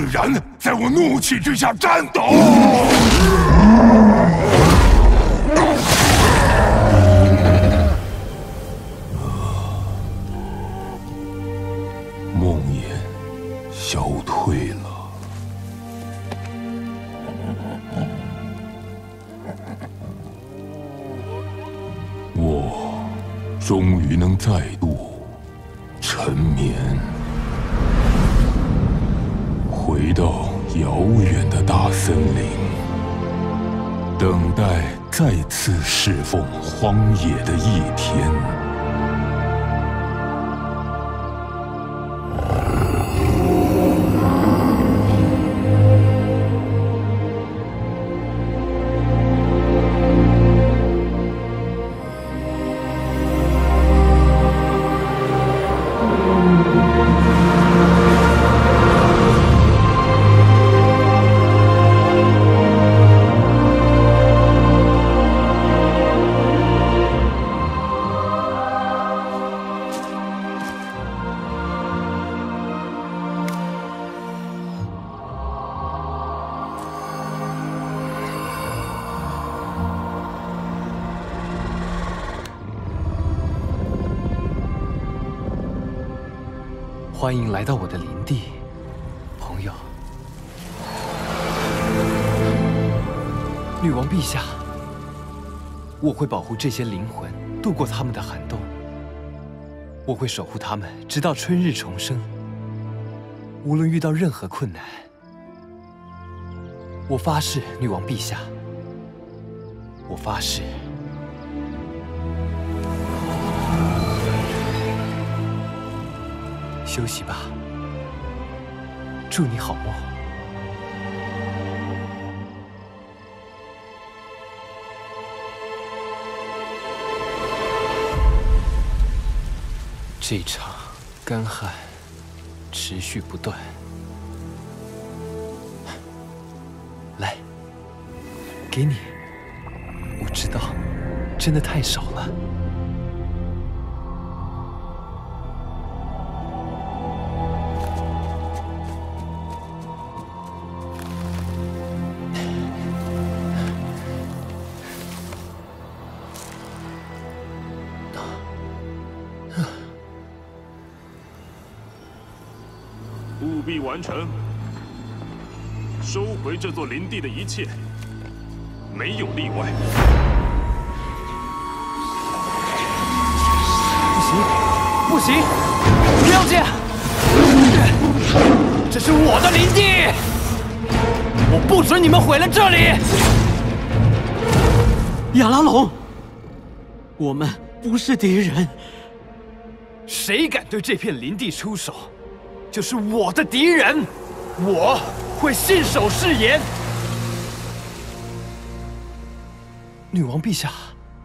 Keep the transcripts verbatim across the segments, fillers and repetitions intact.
然在我怒气之下颤抖。梦魇消退了。 我终于能再度沉眠，回到遥远的大森林，等待再次侍奉荒野的一天。 欢迎来到我的林地，朋友。女王陛下，我会保护这些灵魂度过他们的寒冬，我会守护他们直到春日重生。无论遇到任何困难，我发誓，女王陛下，我发誓。 休息吧，祝你好梦。这场干旱持续不断，来，给你。我知道，真的太少了。 务必完成，收回这座林地的一切，没有例外。 不行，不行，不要这样！这是我的林地，我不准你们毁了这里！ 亚拉龙，我们不是敌人。 谁敢对这片林地出手？ 就是我的敌人，我会信守誓言。女王陛下，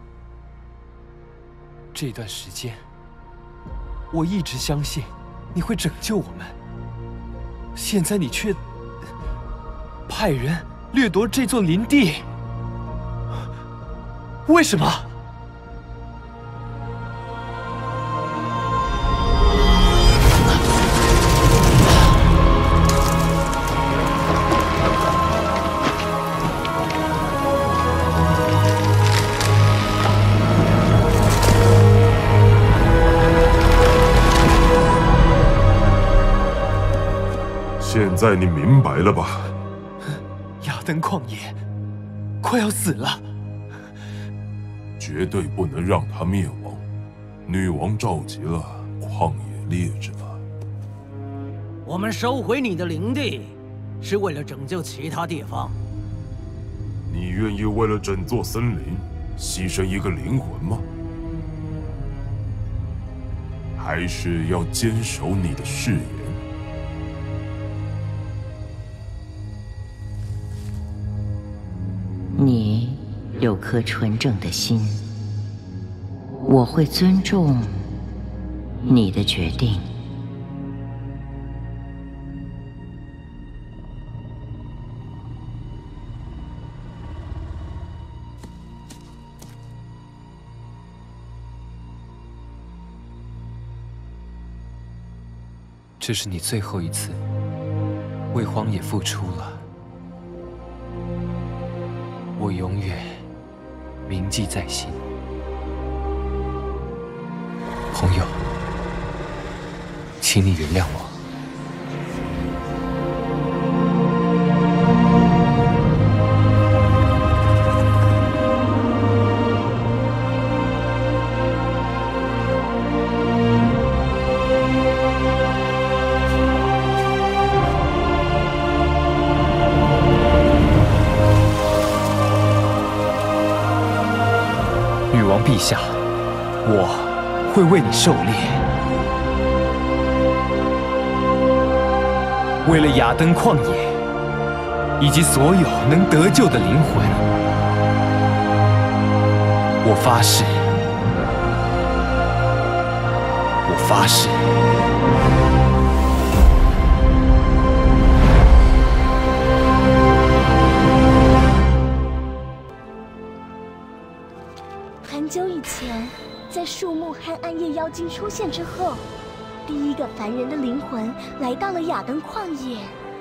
这段时间，我一直相信你会拯救我们。现在你却派人掠夺这座林地，为什么？ 现在你明白了吧？ 亚登旷野快要死了， 绝对不能让他灭亡。女王召集了旷野猎者。 我们收回你的领地，是为了拯救其他地方。 你愿意为了整座森林牺牲一个灵魂吗？还是要坚守你的誓言？ 你有颗纯正的心，我会尊重你的决定。 这是你最后一次为荒野付出了，我永远铭记在心。朋友，请你原谅我。 女王陛下，我会为你狩猎，为了雅登旷野以及所有能得救的灵魂，我发誓，我发誓。 很久以前，在树木和暗夜妖精出现之后，第一个凡人的灵魂来到了雅登旷野。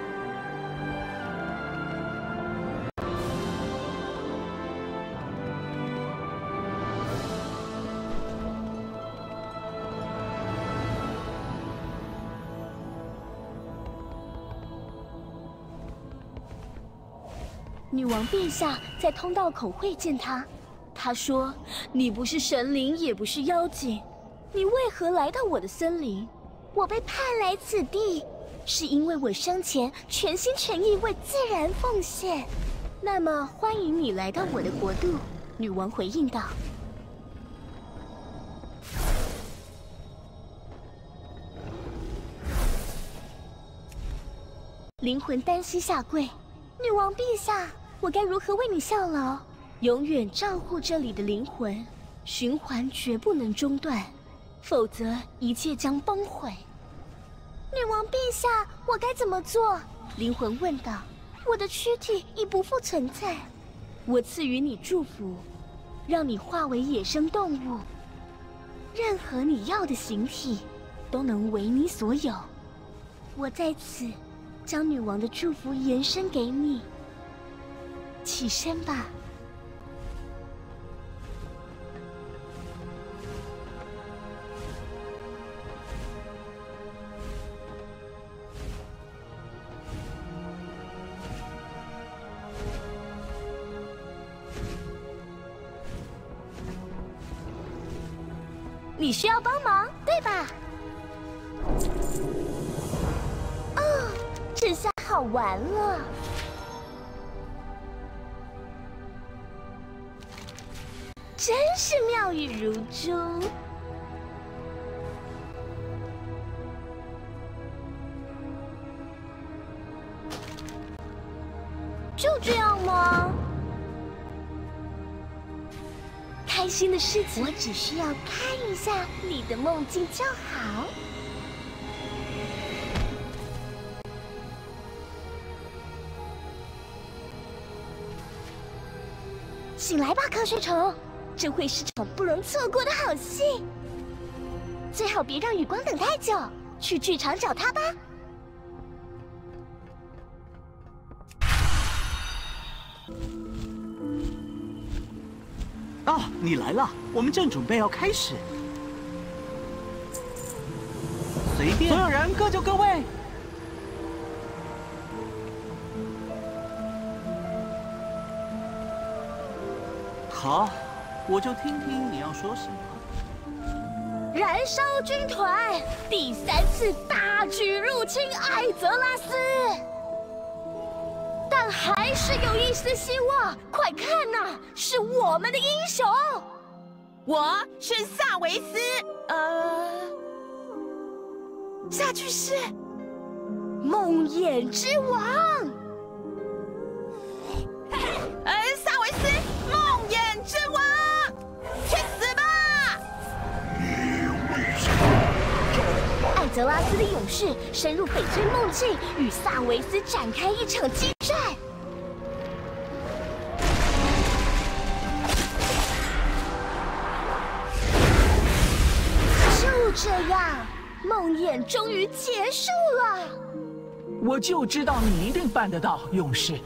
女王陛下在通道口会见他。 他说：“你不是神灵，也不是妖精，你为何来到我的森林？我被派来此地，是因为我生前全心全意为自然奉献。那么，欢迎你来到我的国度。”女王回应道。灵魂单膝下跪，女王陛下，我该如何为你效劳？ 永远照护这里的灵魂，循环绝不能中断，否则一切将崩毁。女王陛下，我该怎么做？灵魂问道。我的躯体已不复存在，我赐予你祝福，让你化为野生动物，任何你要的形体都能为你所有。我在此将女王的祝福延伸给你。起身吧。 你需要帮忙，对吧？哦，这下好玩了。真是妙语如珠。就这样吗？ 开心的事情，我只需要看一下你的梦境就好。醒来吧，瞌睡虫，这会是场不容错过的好戏。最好别让雨光等太久，去剧场找他吧。 哦，你来了，我们正准备要开始。随便，所有人各就各位。好，我就听听你要说什么。 燃烧军团第三次大举入侵艾泽拉斯。 但还是有一丝希望，快看呐，是我们的英雄！ 我是萨维斯，呃， 下去是梦魇之王。 呃，萨维斯，梦魇之王，去死吧！ 艾泽拉斯的勇士深入翡翠梦境，与萨维斯展开一场激战。就这样，梦魇终于结束了。 我就知道你一定办得到，勇士。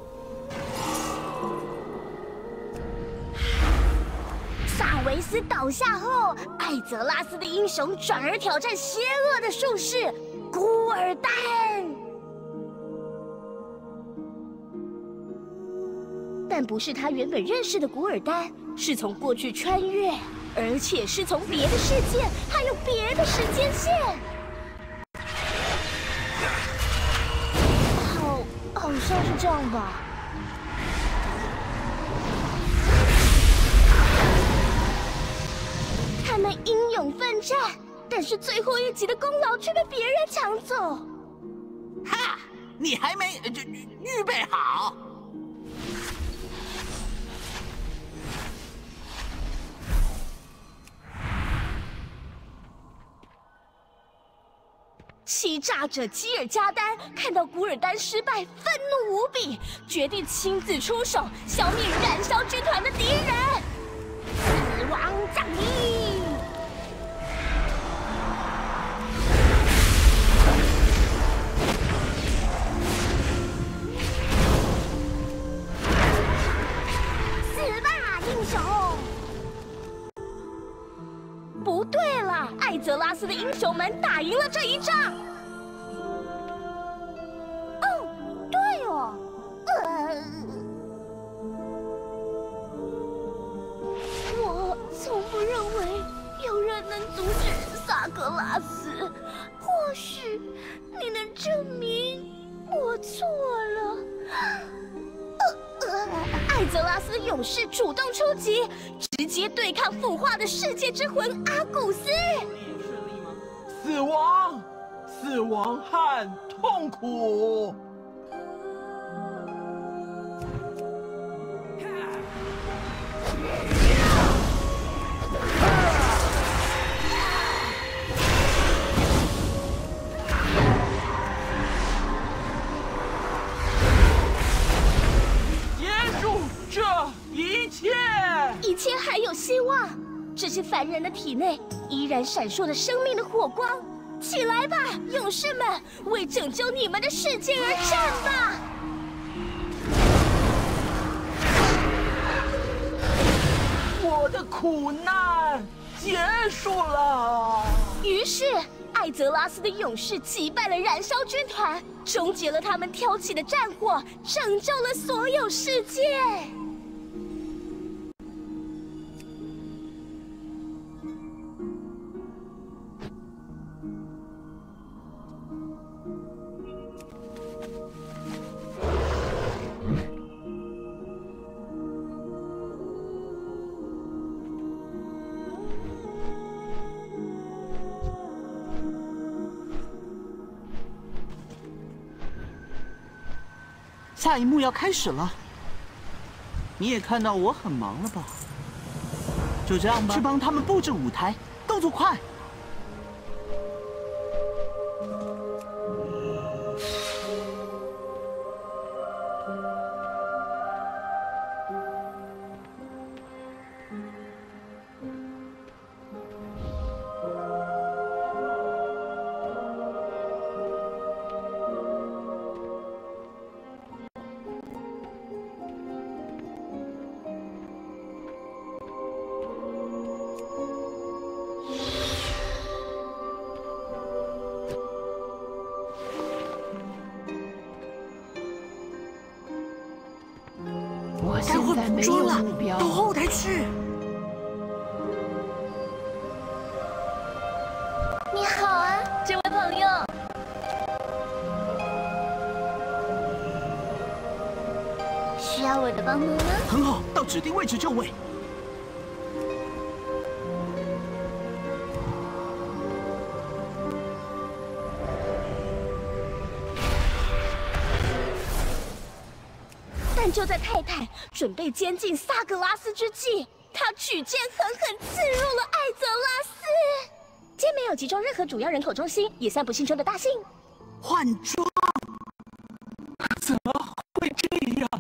萨维斯倒下后，艾泽拉斯的英雄转而挑战邪恶的术士古尔丹。但不是他原本认识的古尔丹，是从过去穿越，而且是从别的世界，还有别的时间线。好，好像是这样吧。他们英勇奋战，但是最后一集的功劳却被别人抢走。 哈，你还没这预备好。 欺诈者基尔加丹看到古尔丹失败，愤怒无比，决定亲自出手，消灭燃烧军团的敌人。死亡降临！死吧，英雄！不对了，艾泽拉斯的英雄们打赢了这一仗。哦，对哦，呃，我从不认为有人能阻止萨格拉斯。或许你能证明我错了。呃呃，艾泽拉斯勇士主动出击，直接对抗腐化的世界之魂阿古斯。 死亡，死亡和痛苦。这一切， 一切还有希望。这些凡人的体内依然闪烁着生命的火光。起来吧，勇士们，为拯救你们的世界而战吧！ 我的苦难结束了。 于是，艾泽拉斯的勇士击败了燃烧军团，终结了他们挑起的战火，拯救了所有世界。 下一幕要开始了，你也看到我很忙了吧？就这样吧，去帮他们布置舞台，动作快！ 我现在没有目标。 到后台去。 你好啊，这位朋友。需要我的帮忙吗？ 很好，到指定位置就位。 但就在太太准备监禁萨格拉斯之际，他举剑狠狠刺入了艾泽拉斯。剑没有击中任何主要人口中心，也算不幸中的大幸。 换装？ 怎么会这样？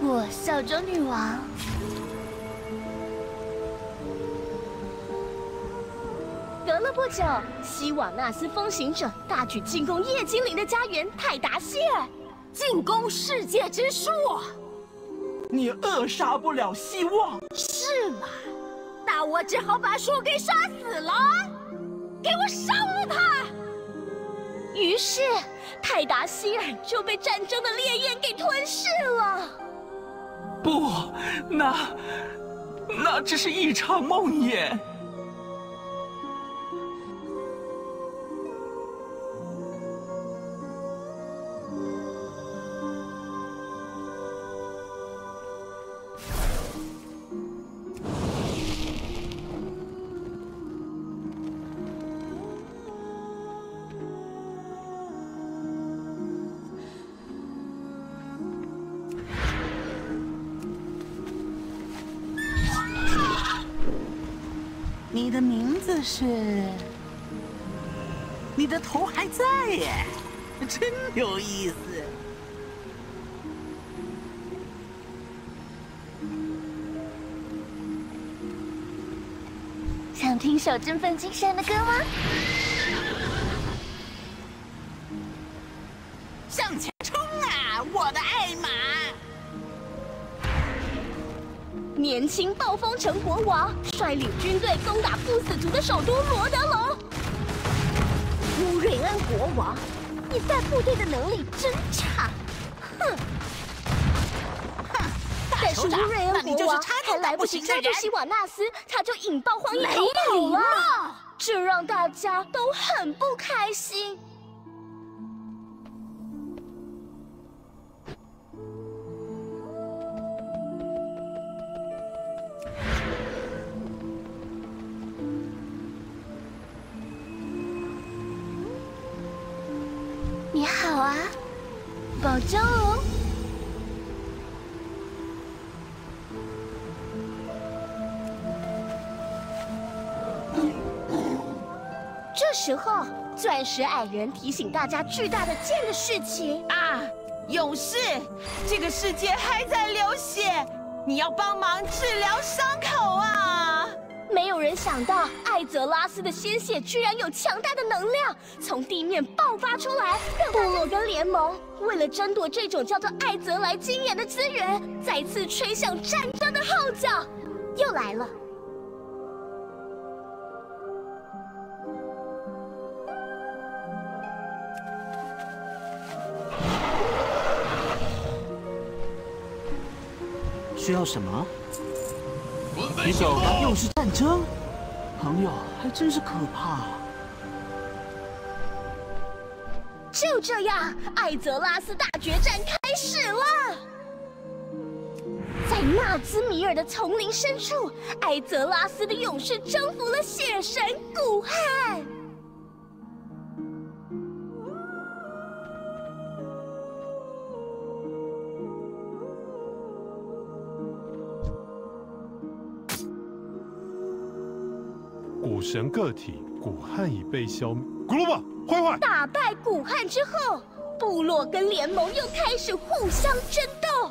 我小周女王。隔了不久，希瓦纳斯风行者大举进攻夜精灵的家园泰达希尔，进攻世界之树。 你扼杀不了希望， 是吗？那我只好把树给杀死了。给我烧了它！于是，泰达希尔就被战争的烈焰给吞噬了。 不，那那只是一场梦魇。 你的名字是？你的头还在耶，真有意思。 想听首振奋精神的歌吗？ 向前冲啊，我的爱马！ 年轻暴风城国王率领军队攻打不死族的首都罗德隆。乌瑞恩国王，你带部队的能力真差，哼！ 哼！ 但是乌瑞恩国王还来不及抓住希瓦纳斯，他就引爆荒野逃跑了，这让大家都很不开心。你好啊，保重哦。这时候，钻石矮人提醒大家巨大的剑的事情啊！勇士，这个世界还在流血，你要帮忙治疗伤口啊！ 没有人想到，艾泽拉斯的鲜血居然有强大的能量从地面爆发出来，让部落跟联盟为了争夺这种叫做艾泽莱经验的资源，再次吹响战争的号角。又来了。 需要什么？你走吧。又是战争，朋友还真是可怕。 就这样，艾泽拉斯大决战开始了。在纳兹米尔的丛林深处，艾泽拉斯的勇士征服了血神古汉。 古神个体古汉已被消灭。古鲁巴，坏坏！ 打败古汉之后，部落跟联盟又开始互相争斗。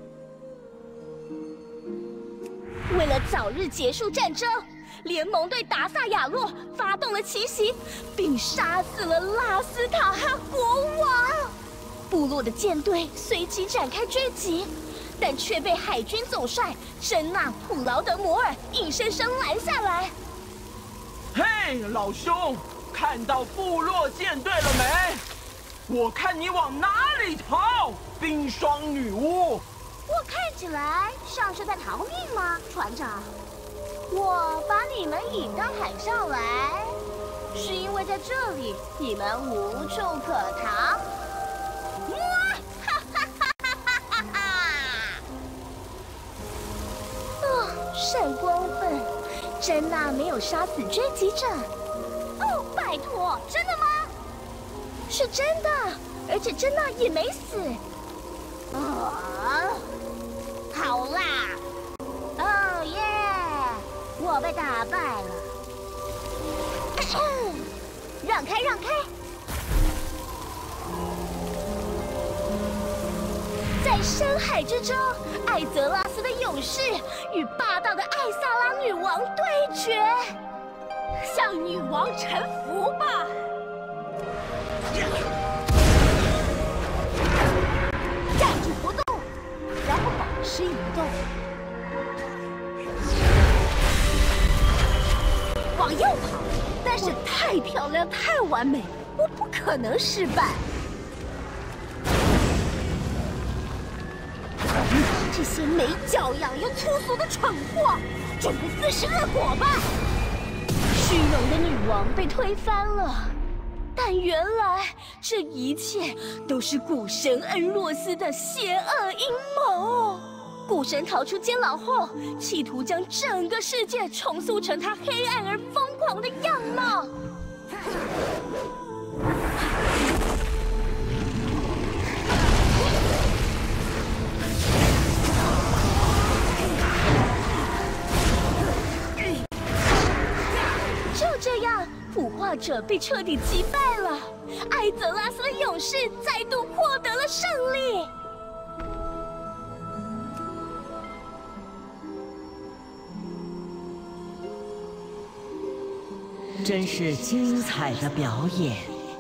为了早日结束战争，联盟对达萨亚洛发动了奇袭，并杀死了拉斯塔哈国王。部落的舰队随即展开追击，但却被海军总帅珍纳普劳德摩尔硬生生拦下来。 嘿，老兄，看到部落舰队了没？我看你往哪里逃，冰霜女巫！ 我看起来像是在逃命吗，船长？我把你们引到海上来，是因为在这里你们无处可逃。哇！哈哈哈哈哈哈！啊，闪光粉！珍娜没有杀死追击者。哦，拜托，真的吗？是真的，而且珍娜也没死。啊，好啦！哦耶，我被打败了。让开，让开！在深海之中， 艾泽拉斯的勇士与霸道的艾萨拉女王对决，向女王臣服吧！站住不动，然后保持移动，往右跑。但是太漂亮，太完美，我不可能失败。 这些没教养又粗俗的蠢货，准备自食恶果吧！虚荣的女王被推翻了，但原来这一切都是古神恩若斯的邪恶阴谋。古神逃出监牢后，企图将整个世界重塑成他黑暗而疯狂的样貌。 就这样，腐化者被彻底击败了，艾泽拉斯的勇士再度获得了胜利。 真是精彩的表演！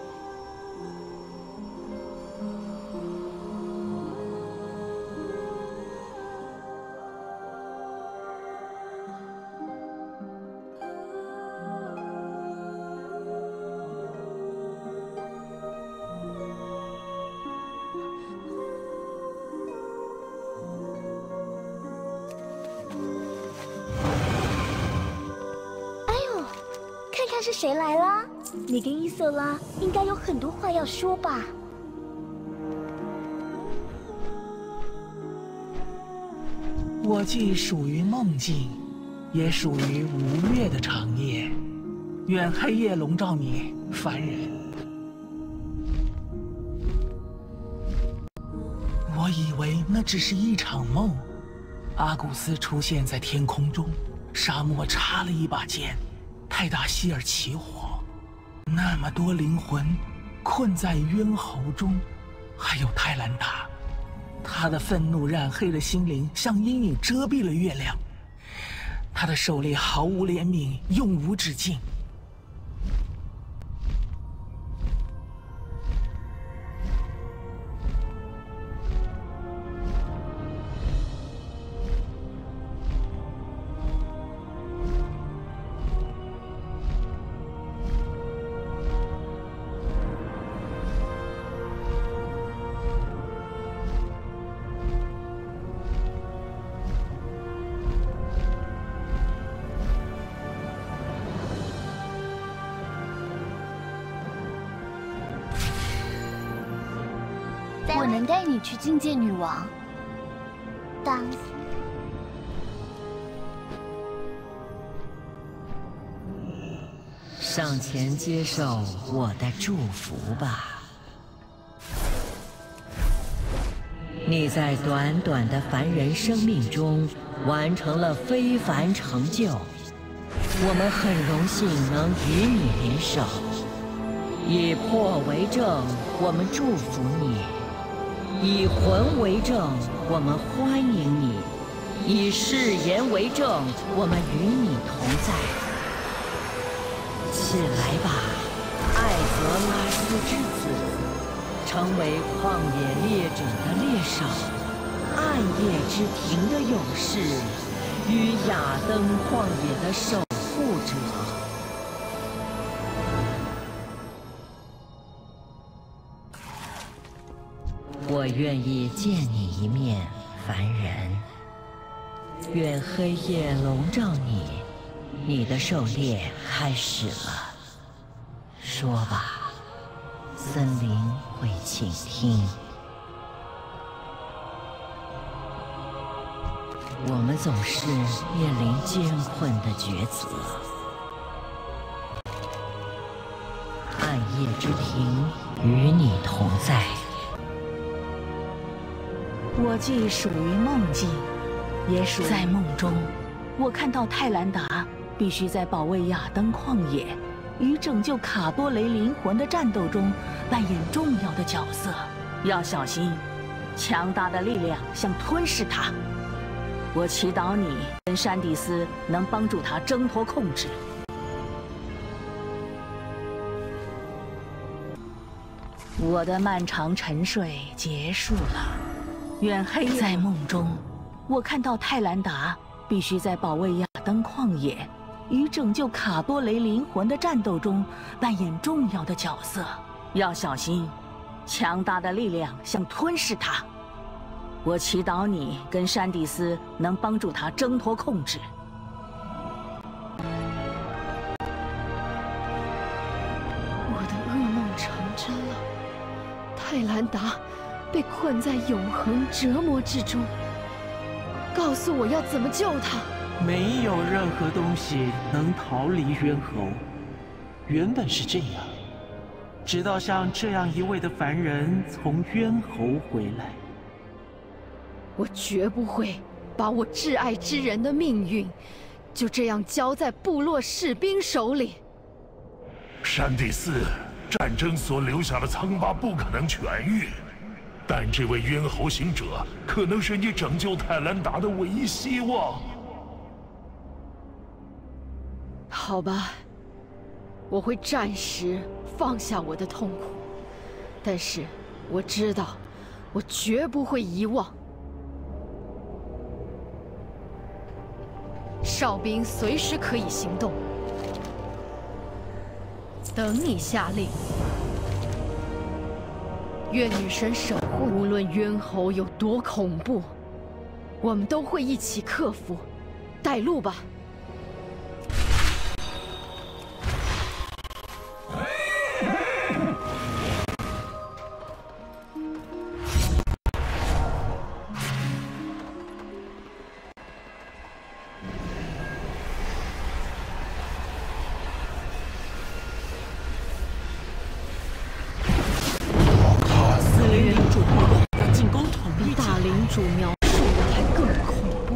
是谁来啦？你跟伊瑟拉应该有很多话要说吧？ 我既属于梦境，也属于吴越的长夜。愿黑夜笼罩你，凡人。我以为那只是一场梦。阿古斯出现在天空中，沙漠插了一把剑。 泰达希尔起火，那么多灵魂困在冤喉中，还有泰兰达，他的愤怒染黑了心灵，像阴影遮蔽了月亮。他的狩猎毫无怜悯，永无止境。 我能带你去觐见女王。 当上前接受我的祝福吧。你在短短的凡人生命中完成了非凡成就，我们很荣幸能与你联手。以破为证，我们祝福你。 以魂为证，我们欢迎你；以誓言为证，我们与你同在。起来吧，艾泽拉斯之子，成为旷野猎者的猎手，暗夜之庭的勇士，与亚登旷野的守护者。 我愿意见你一面，凡人。愿黑夜笼罩你，你的狩猎开始了。说吧，森林会倾听。我们总是面临艰困的抉择。暗夜之庭与你同在。 我既属于梦境，也属在梦中。我看到泰兰达必须在保卫亚登旷野与拯救卡多雷灵魂的战斗中扮演重要的角色。要小心，强大的力量想吞噬他。 我祈祷你跟山迪斯能帮助他挣脱控制。我的漫长沉睡结束了，愿黑夜在梦中，我看到泰兰达必须在保卫亚登旷野与拯救卡多雷灵魂的战斗中扮演重要的角色，要小心，强大的力量想吞噬他。我祈祷你跟山迪斯能帮助他挣脱控制。 我的噩梦成真了，泰兰达被困在永恒折磨之中。告诉我要怎么救他。 没有任何东西能逃离冤侯。原本是这样，直到像这样一位的凡人从冤侯回来。 我绝不会把我挚爱之人的命运就这样交在部落士兵手里。 山地寺战争所留下的疮疤不可能痊愈，但这位冤侯行者可能是你拯救泰兰达的唯一希望。 好吧，我会暂时放下我的痛苦，但是我知道，我绝不会遗忘。哨兵随时可以行动，等你下令。愿女神守护，无论冤侯有多恐怖，我们都会一起克服。带路吧。主描述的还更恐怖。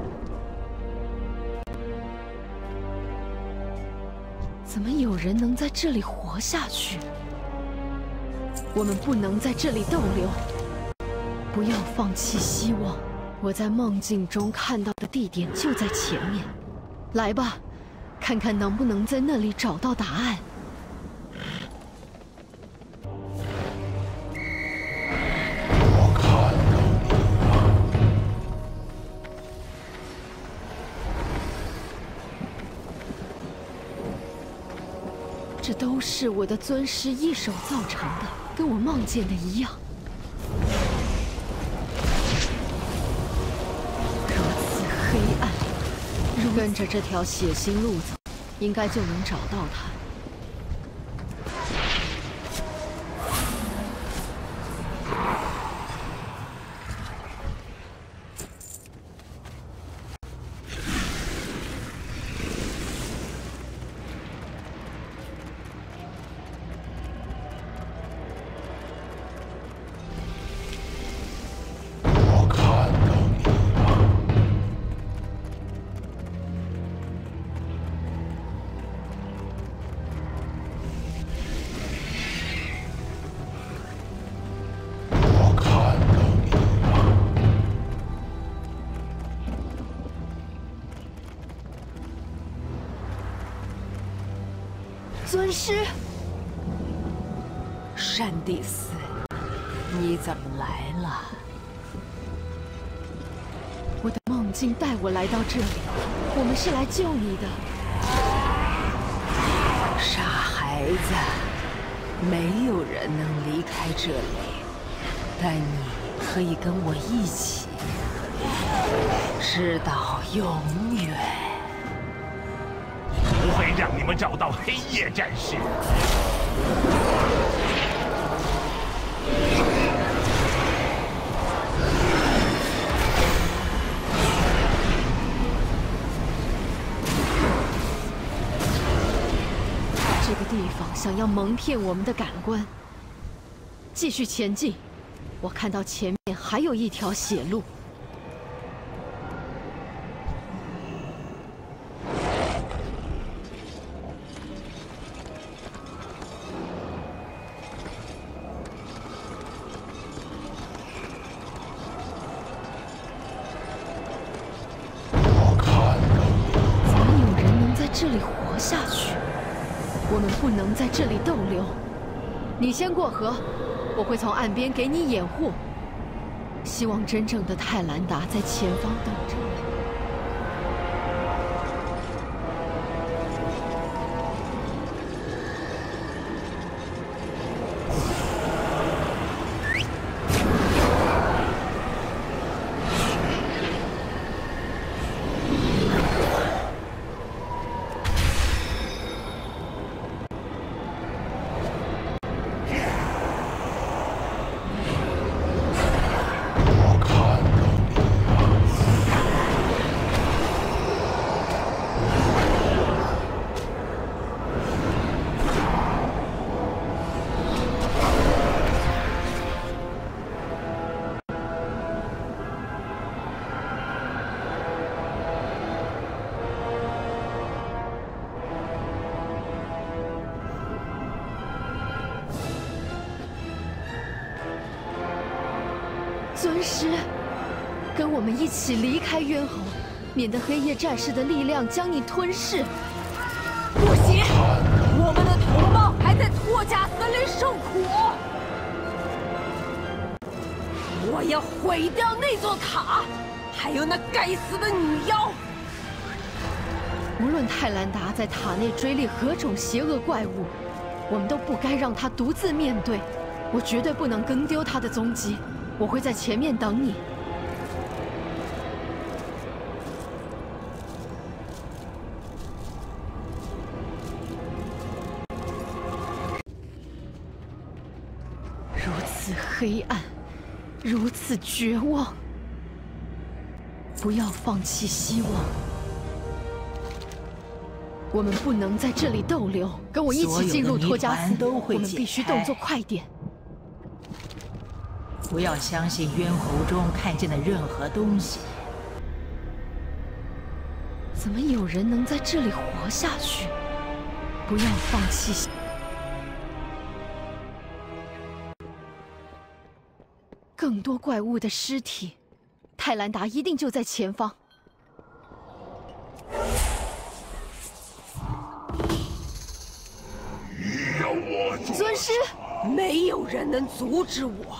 怎么有人能在这里活下去？我们不能在这里逗留，不要放弃希望。我在梦境中看到的地点就在前面，来吧，看看能不能在那里找到答案。这都是我的尊师一手造成的，跟我梦见的一样。如此黑暗，跟着这条血腥路走，应该就能找到他。尊师， 山地寺，你怎么来了？ 我的梦境带我来到这里，我们是来救你的。 傻孩子，没有人能离开这里，但你可以跟我一起，直到永远。 不会让你们找到黑夜战士。 这个地方想要蒙骗我们的感官。继续前进，我看到前面还有一条血路。 下去。我们不能在这里逗留。你先过河，我会从岸边给你掩护。希望真正的泰兰达在前方等着你。 尊师，跟我们一起离开冤侯，免得黑夜战士的力量将你吞噬。 不行，我们的同胞还在托加森林受苦。我要毁掉那座塔，还有那该死的女妖。 无论泰兰达在塔内追猎何种邪恶怪物，我们都不该让他独自面对。我绝对不能跟丢他的踪迹。 我会在前面等你。如此黑暗，如此绝望，不要放弃希望。我们不能在这里逗留，跟我一起进入托加斯。我们必须动作快点。 不要相信冤侯中看见的任何东西。 怎么有人能在这里活下去？不要放弃。更多怪物的尸体，泰兰达一定就在前方。 你要我尊师，没有人能阻止我。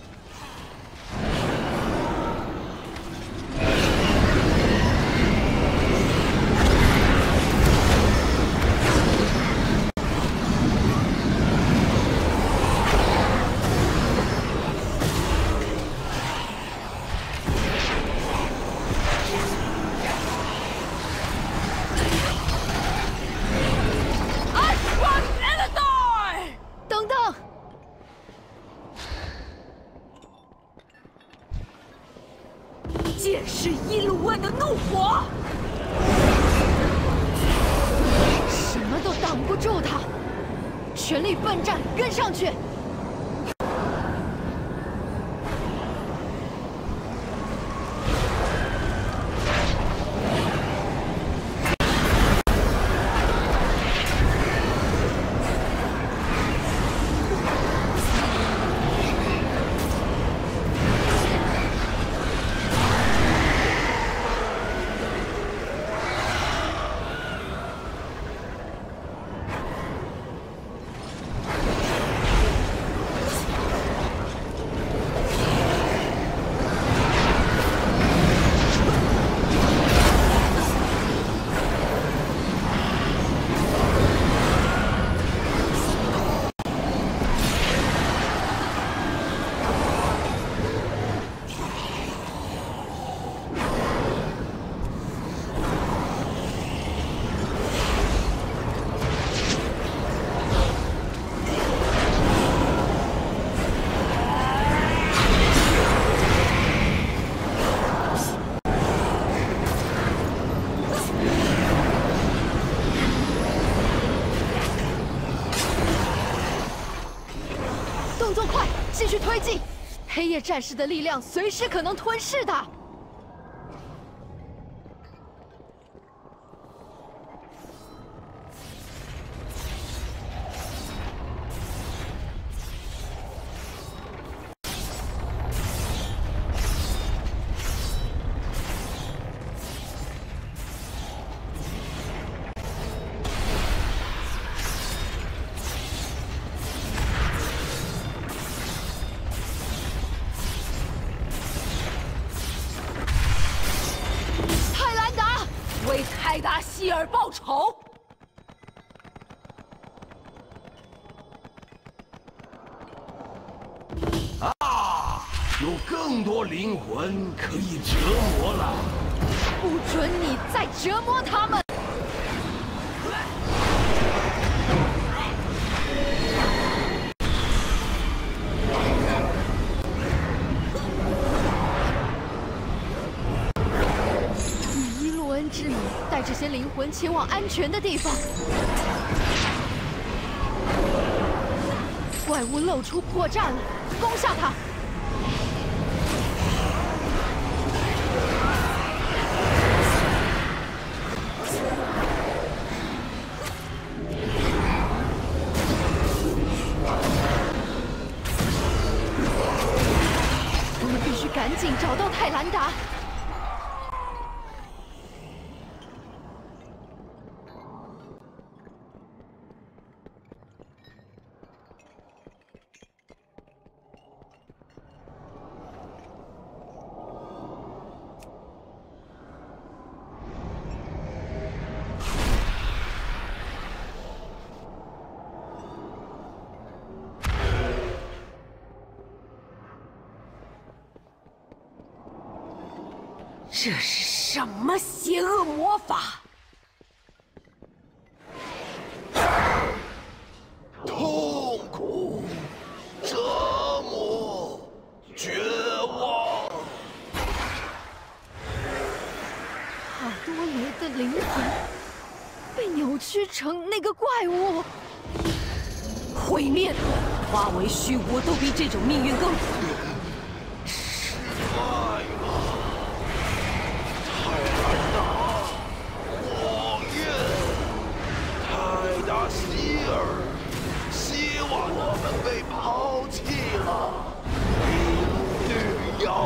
剑是伊鲁问的怒火， 什么都挡不住他，全力奋战，跟上去！动作快，继续推进！黑夜战士的力量随时可能吞噬他。 泰达希尔报仇。 啊，有更多灵魂可以折磨了。 不准你再折磨他们！ 之名，带这些灵魂前往安全的地方。怪物露出破绽了，攻下它！我们必须赶紧找到泰兰达。 这是什么邪恶魔法？ 痛苦、折磨、绝望。 卡多雷的灵魂被扭曲成那个怪物， 毁灭，化为虚无都比这种命运更苦。 希尔，希望我们被抛弃了。绿妖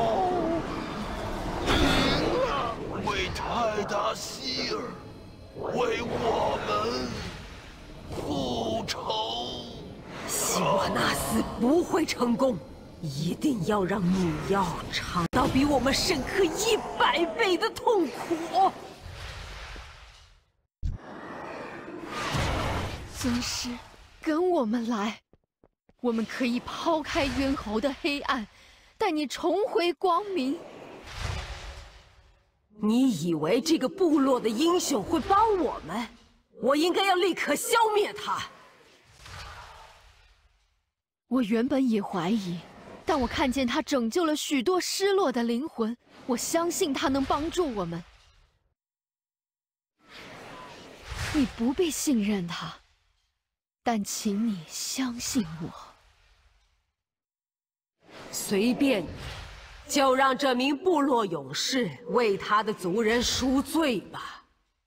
赢了，为泰达希尔，为我们复仇。 希瓦纳斯不会成功，一定要让女妖尝到比我们深刻一百倍的痛苦。 尊师，跟我们来，我们可以抛开冤侯的黑暗，带你重回光明。 你以为这个部落的英雄会帮我们？我应该要立刻消灭他。 我原本也怀疑，但我看见他拯救了许多失落的灵魂，我相信他能帮助我们。你不必信任他。 但请你相信我。 随便你，就让这名部落勇士为他的族人赎罪吧。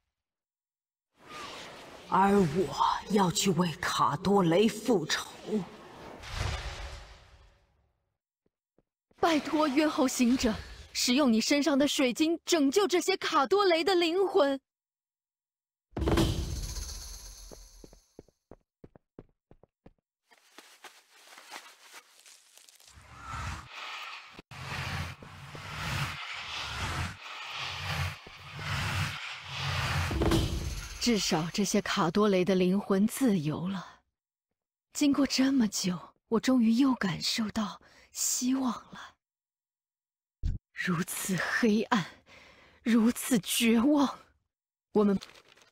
而我要去为卡多雷复仇。 拜托冤侯行者，使用你身上的水晶拯救这些卡多雷的灵魂。 至少这些卡多雷的灵魂自由了。经过这么久，我终于又感受到希望了。如此黑暗，如此绝望，我们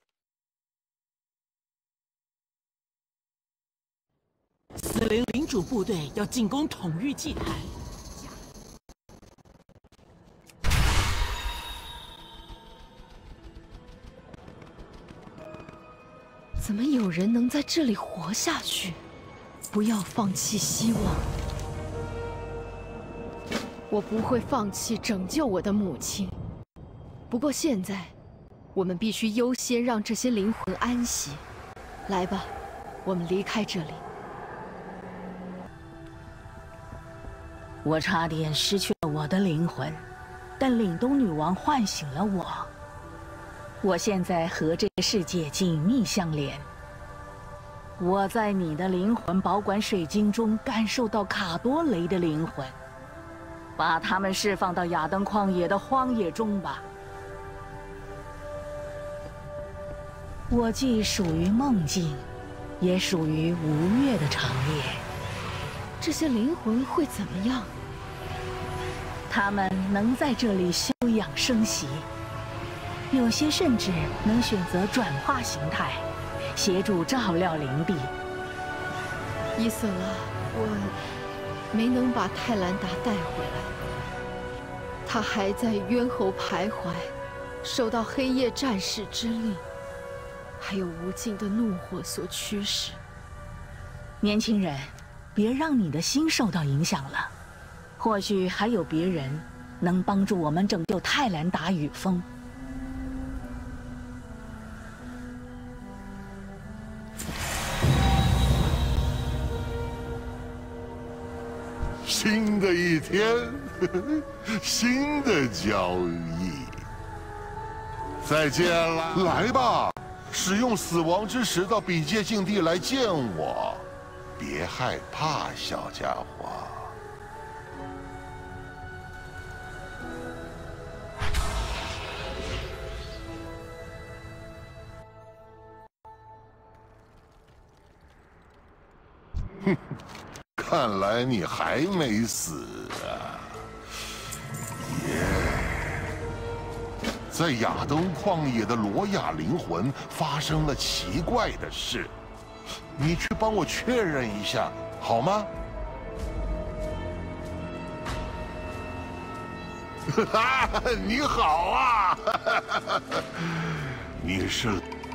死灵领主部队要进攻统御祭坛。 怎么有人能在这里活下去？不要放弃希望。我不会放弃拯救我的母亲。不过现在，我们必须优先让这些灵魂安息。来吧，我们离开这里。 我差点失去了我的灵魂，但凛冬女王唤醒了我。 我现在和这个世界紧密相连。我在你的灵魂保管水晶中感受到卡多雷的灵魂，把他们释放到亚登旷野的荒野中吧。 我既属于梦境，也属于吴越的长夜。 这些灵魂会怎么样？ 他们能在这里休养生息，有些甚至能选择转化形态，协助照料灵地。 伊瑟拉，我没能把泰兰达带回来，他还在渊侯徘徊，受到黑夜战士之力，还有无尽的怒火所驱使。 年轻人，别让你的心受到影响了。或许还有别人能帮助我们拯救泰兰达雨峰。 新的一天，新的交易。再见了，来吧，使用死亡之石到比界境地来见我，别害怕，小家伙。哼，看来你还没死啊！耶，在亚登旷野的罗亚灵魂发生了奇怪的事，你去帮我确认一下，好吗？哈，你好啊！你是。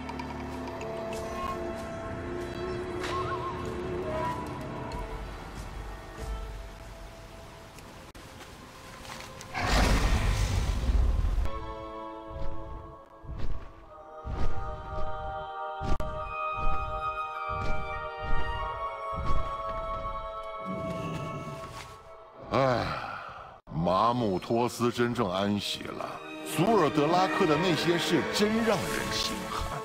唉，马姆托斯真正安息了。祖尔德拉克的那些事真让人心寒。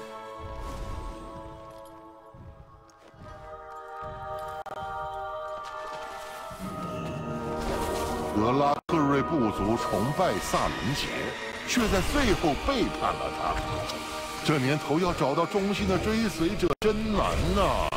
德拉克瑞部族崇拜萨伦杰，却在最后背叛了他。这年头要找到忠心的追随者真难呐、啊！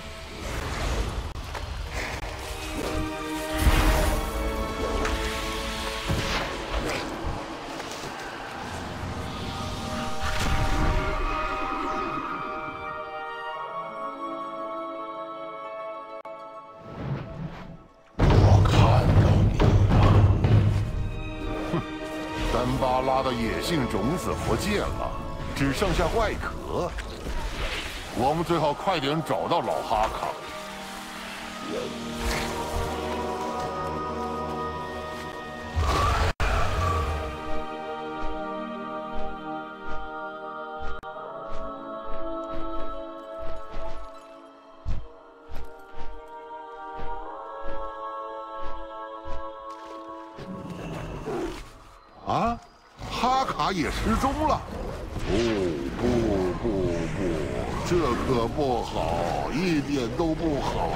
巴拉的野性种子不见了，只剩下外壳。我们最好快点找到老哈卡。啊，哈卡也失踪了！不不不不，这可不好，一点都不好。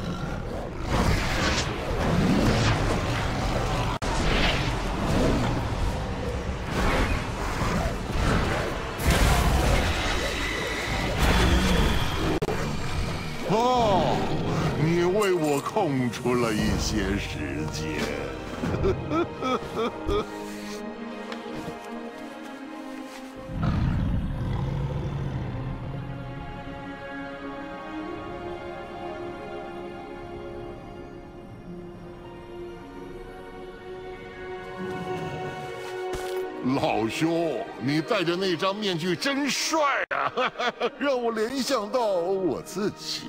哦，你为我空出了一些时间。老兄，你戴着那张面具真帅啊，让我联想到我自己。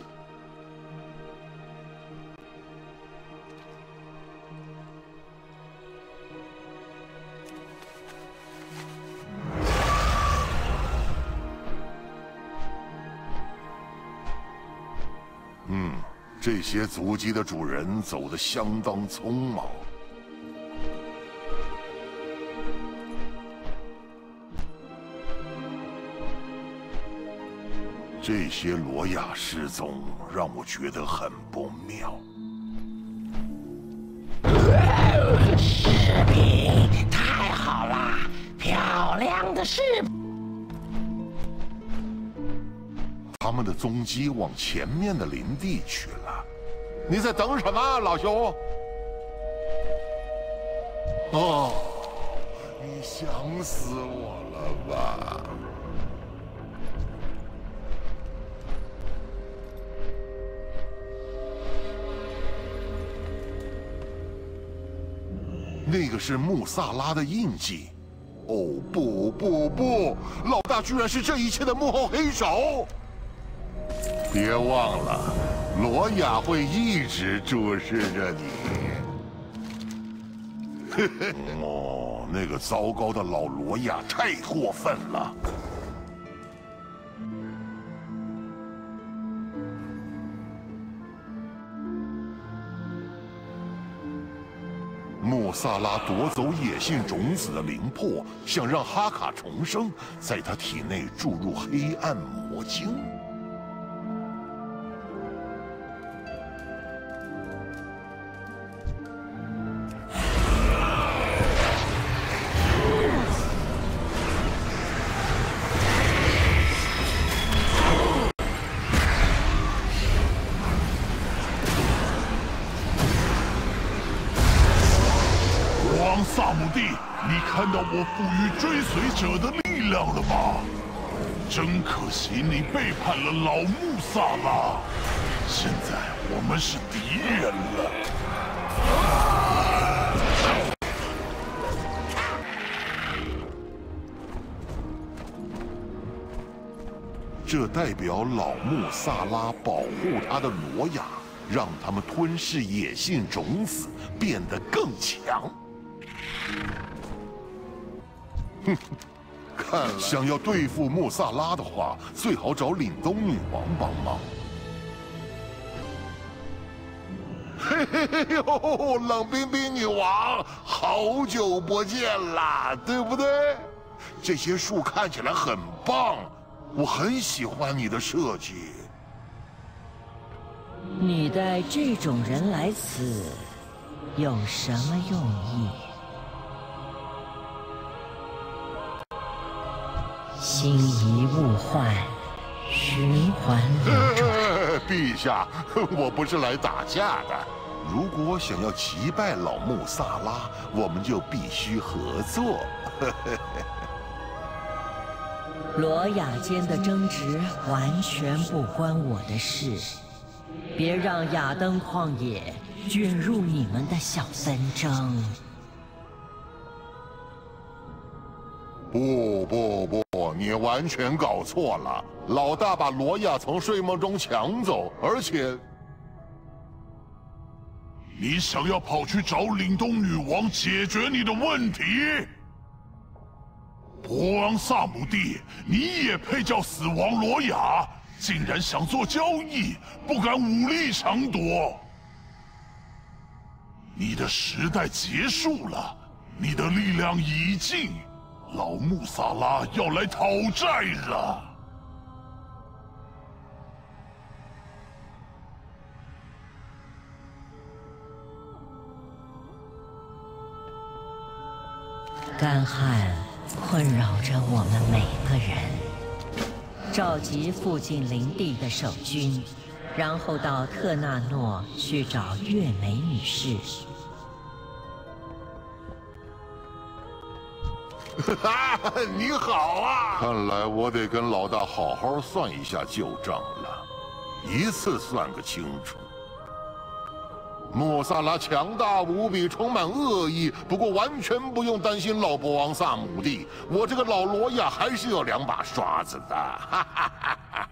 嗯，这些足迹的主人走得相当匆忙。这些罗亚失踪，让我觉得很不妙。 士兵，太好了，漂亮的士兵。 们的踪迹往前面的林地去了。你在等什么，老兄？哦，你想死我了吧？那个是穆萨拉的印记。哦，不不不，老大居然是这一切的幕后黑手！别忘了，罗雅会一直注视着你。哦，那个糟糕的老罗雅太过分了。穆萨拉夺走野性种子的灵魄，想让哈卡重生，在他体内注入黑暗魔晶。 萨姆蒂，你看到我赋予追随者的力量了吗？真可惜，你背叛了老穆萨拉。现在我们是敌人了。 这代表老穆萨拉保护他的罗雅，让他们吞噬野性种子，变得更强。哼，看来想要对付穆萨拉的话，最好找凛冬女王帮忙。嘿嘿嘿呦，冷冰冰女王，好久不见啦，对不对？这些树看起来很棒，我很喜欢你的设计。 你带这种人来此，有什么用意？心仪物换，循环流转。 陛下，我不是来打架的。如果想要击败老穆萨拉，我们就必须合作。 罗雅间的争执完全不关我的事，别让亚登旷野卷入你们的小纷争。 不不不，你完全搞错了。老大把罗雅从睡梦中抢走，而且…… 你想要跑去找凛冬女王解决你的问题？国王萨姆蒂，你也配叫死亡罗雅？竟然想做交易，不敢武力抢夺！你的时代结束了，你的力量已尽。老穆萨拉要来讨债了。 干旱困扰着我们每个人。召集附近林地的守军，然后到特纳诺去找月美女士。 哈哈，你好啊！看来我得跟老大好好算一下旧账了，一次算个清楚。穆萨拉强大无比，充满恶意，不过完全不用担心老国王萨姆蒂，我这个老罗亚还是有两把刷子的。哈哈哈哈。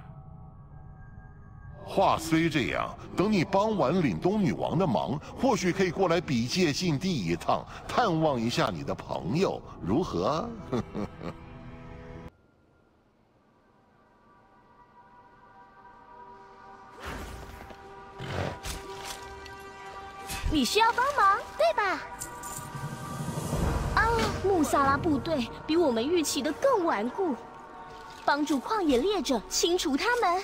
话虽这样，等你帮完凛冬女王的忙，或许可以过来比界禁地一趟，探望一下你的朋友，如何？ 你需要帮忙，对吧？啊，穆萨拉部队比我们预期的更顽固，帮助旷野猎者清除他们。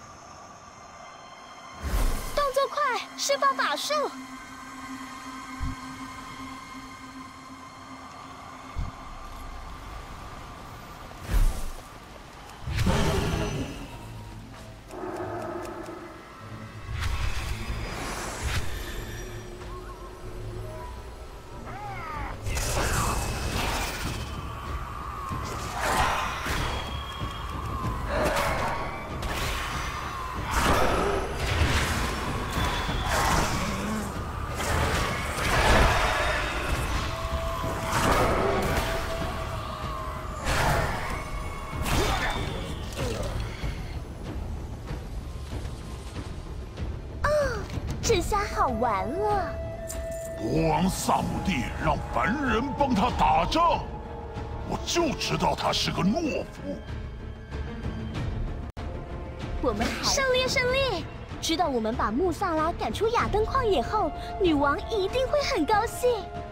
动作快，释放法术。 这下好玩了。 国王萨姆蒂让凡人帮他打仗，我就知道他是个懦夫。 我们还胜利胜利！知道我们把穆萨拉赶出亚登旷野后，女王一定会很高兴。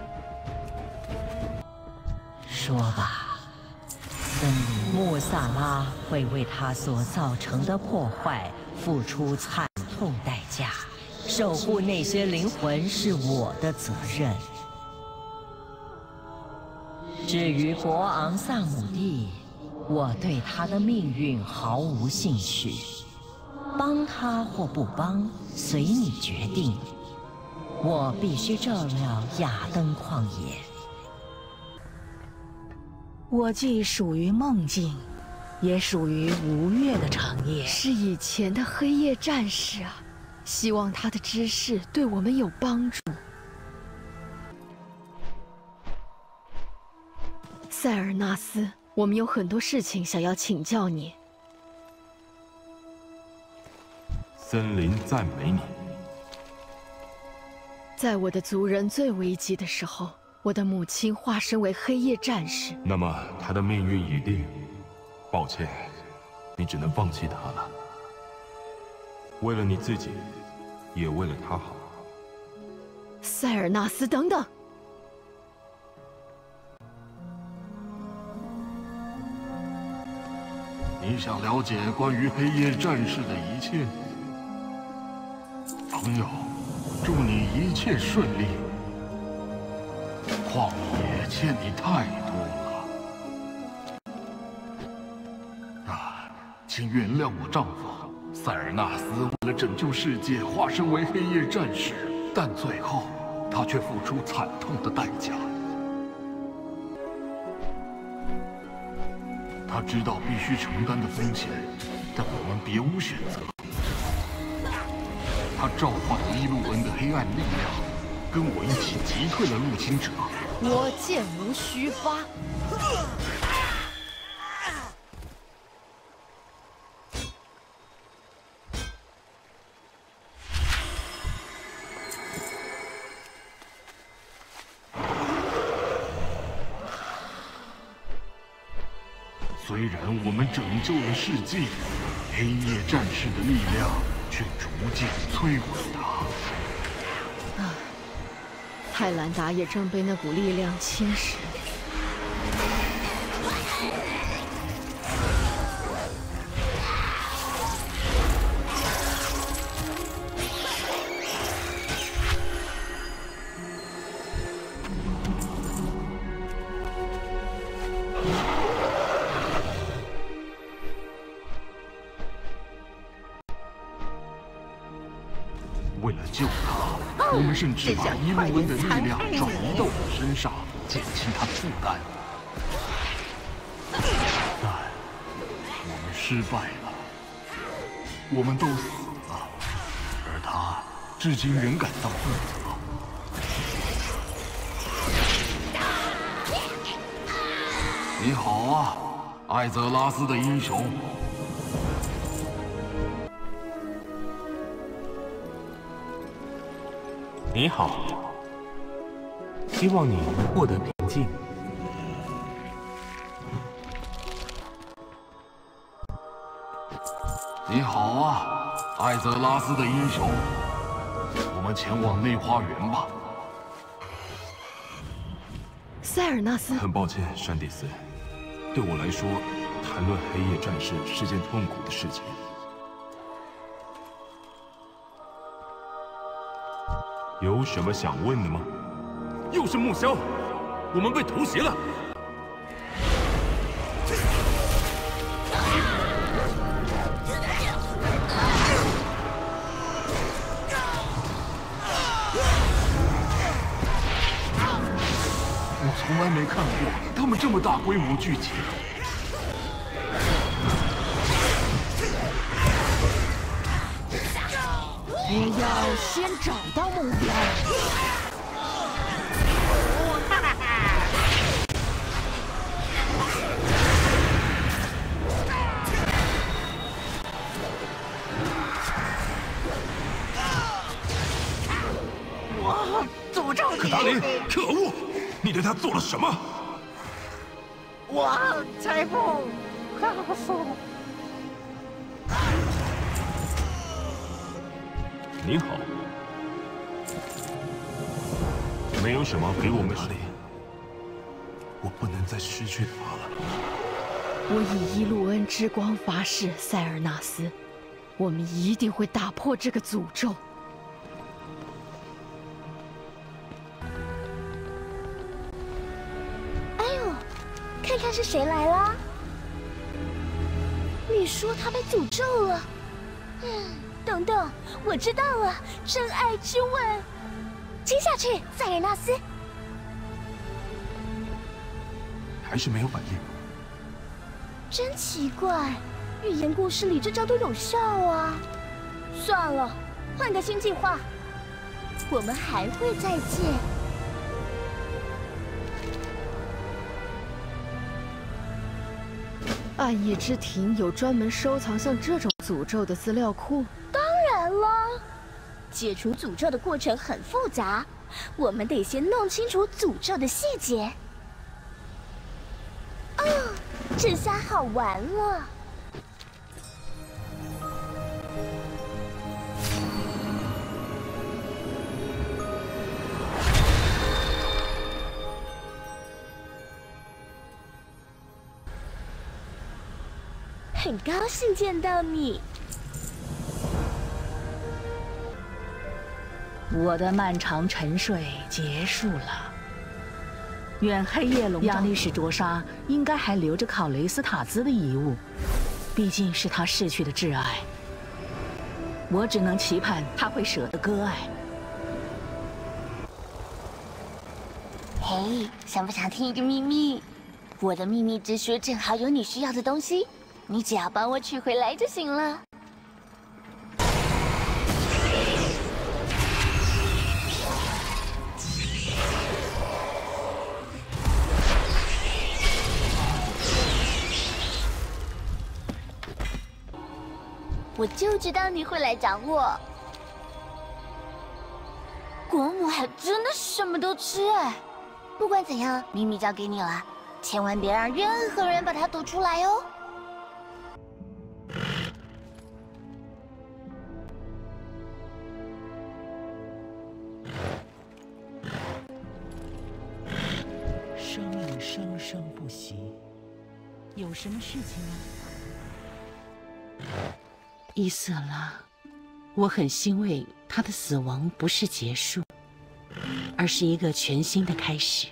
说吧，森林穆萨拉会为他所造成的破坏付出惨痛代价。守护那些灵魂是我的责任。至于国昂萨姆蒂，我对他的命运毫无兴趣。帮他或不帮，随你决定。我必须照料亚登旷野。 我既属于梦境，也属于吴越的长夜。 是以前的黑夜战士啊，希望他的知识对我们有帮助。塞尔纳斯，我们有很多事情想要请教你。 森林赞美你。 在我的族人最危急的时候，我的母亲化身为黑夜战士。 那么他的命运已定。抱歉，你只能放弃他了。为了你自己，也为了他好。 塞尔纳斯，等等！ 你想了解关于黑夜战士的一切？朋友，祝你一切顺利。旷野欠你太多了。啊，请原谅我丈夫塞尔纳斯为了拯救世界，化身为黑夜战士，但最后他却付出惨痛的代价。他知道必须承担的风险，但我们别无选择。他召唤了伊路恩的黑暗力量，跟我一起击退了入侵者。 我剑无虚发。 虽然我们拯救了世界，黑夜战士的力量却逐渐摧毁它。 啊，泰兰达也正被那股力量侵蚀。 为了救他，我们甚至把伊路恩的力量转移到我身上，减轻他的负担。但我们失败了，我们都死了，而他至今仍感到负责。你好啊，艾泽拉斯的英雄。 你好，希望你获得平静。 你好啊，艾泽拉斯的英雄。我们前往内花园吧。 塞尔纳斯， 很抱歉，山迪斯，对我来说，谈论黑夜战士是件痛苦的事情。有什么想问的吗？ 又是木萧，我们被偷袭了。 我从来没看过他们这么大规模聚集。 我要先找到目标。 你！可恶！你对他做了什么？ 我才不告诉。 您好，没有什么比我们哪里？我不能再失去他了。 我以伊路恩之光发誓，塞尔纳斯，我们一定会打破这个诅咒。 哎呦，看看是谁来了！你说他被诅咒了？嗯，等等，我知道了，真爱之吻。接下去，塞尔纳斯。 还是没有反应。 真奇怪，寓言故事里这招都有效啊！算了，换个新计划。我们还会再见。 暗夜之庭有专门收藏像这种诅咒的资料库？ 当然了，解除诅咒的过程很复杂，我们得先弄清楚诅咒的细节。哦，这下好玩了。很高兴见到你。 我的漫长沉睡结束了。远黑夜笼罩，亚历士卓莎应该还留着考雷斯塔兹的遗物，毕竟是他逝去的挚爱。我只能期盼他会舍得割爱。 嘿，想不想听一个秘密？我的秘密之书正好有你需要的东西，你只要帮我取回来就行了。我就知道你会来找我。国母还真的什么都吃哎！不管怎样，秘密交给你了，千万别让任何人把它读出来哦。 生命生生不息，有什么事情吗？伊瑟拉，我很欣慰，她的死亡不是结束，而是一个全新的开始。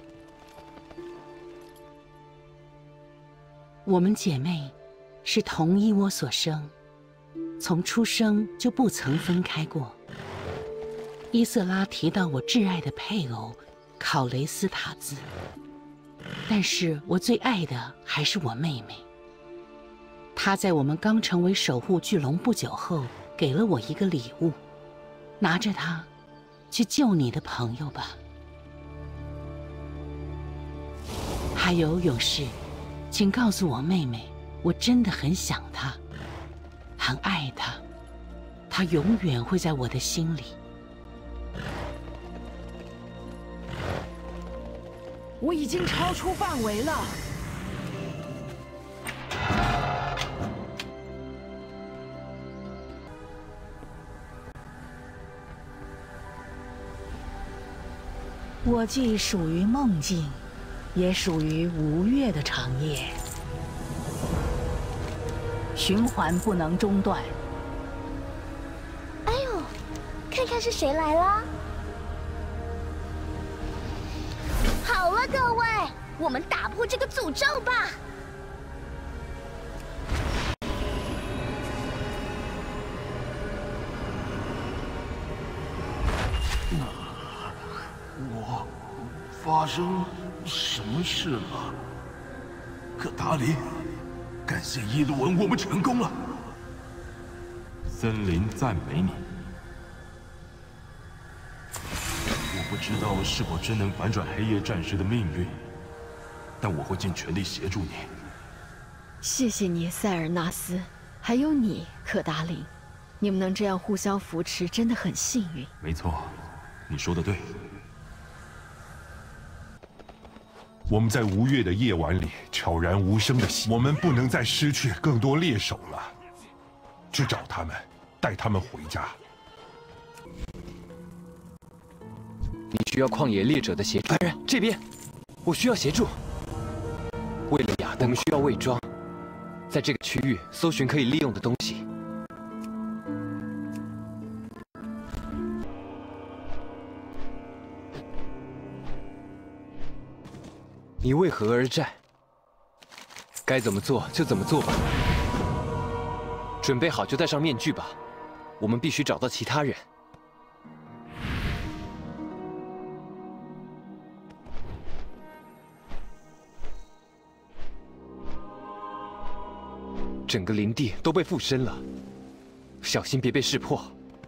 我们姐妹是同一窝所生，从出生就不曾分开过。伊瑟拉提到我挚爱的配偶考雷斯塔兹，但是我最爱的还是我妹妹。她在我们刚成为守护巨龙不久后，给了我一个礼物，拿着它，去救你的朋友吧。还有勇士，请告诉我妹妹，我真的很想她，很爱她，她永远会在我的心里。 我已经超出范围了。 我既属于梦境，也属于无月的长夜，循环不能中断。 哎呦，看看是谁来了！好了，各位，我们打破这个诅咒吧！ 我发生什么事了？ 可达里，感谢伊路恩，我们成功了。森林赞美你。我不知道是否真能反转黑夜战士的命运，但我会尽全力协助你。 谢谢你，塞尔纳斯，还有你，可达林，你们能这样互相扶持，真的很幸运。 没错，你说的对。 我们在无月的夜晚里悄然无声的戏，我们不能再失去更多猎手了。去找他们，带他们回家。 你需要旷野猎者的协助。凡人，这边，我需要协助。为了亚登，我们需要伪装，在这个区域搜寻可以利用的东西。你为何而战？该怎么做就怎么做吧。准备好就戴上面具吧，我们必须找到其他人。整个林地都被附身了，小心别被识破。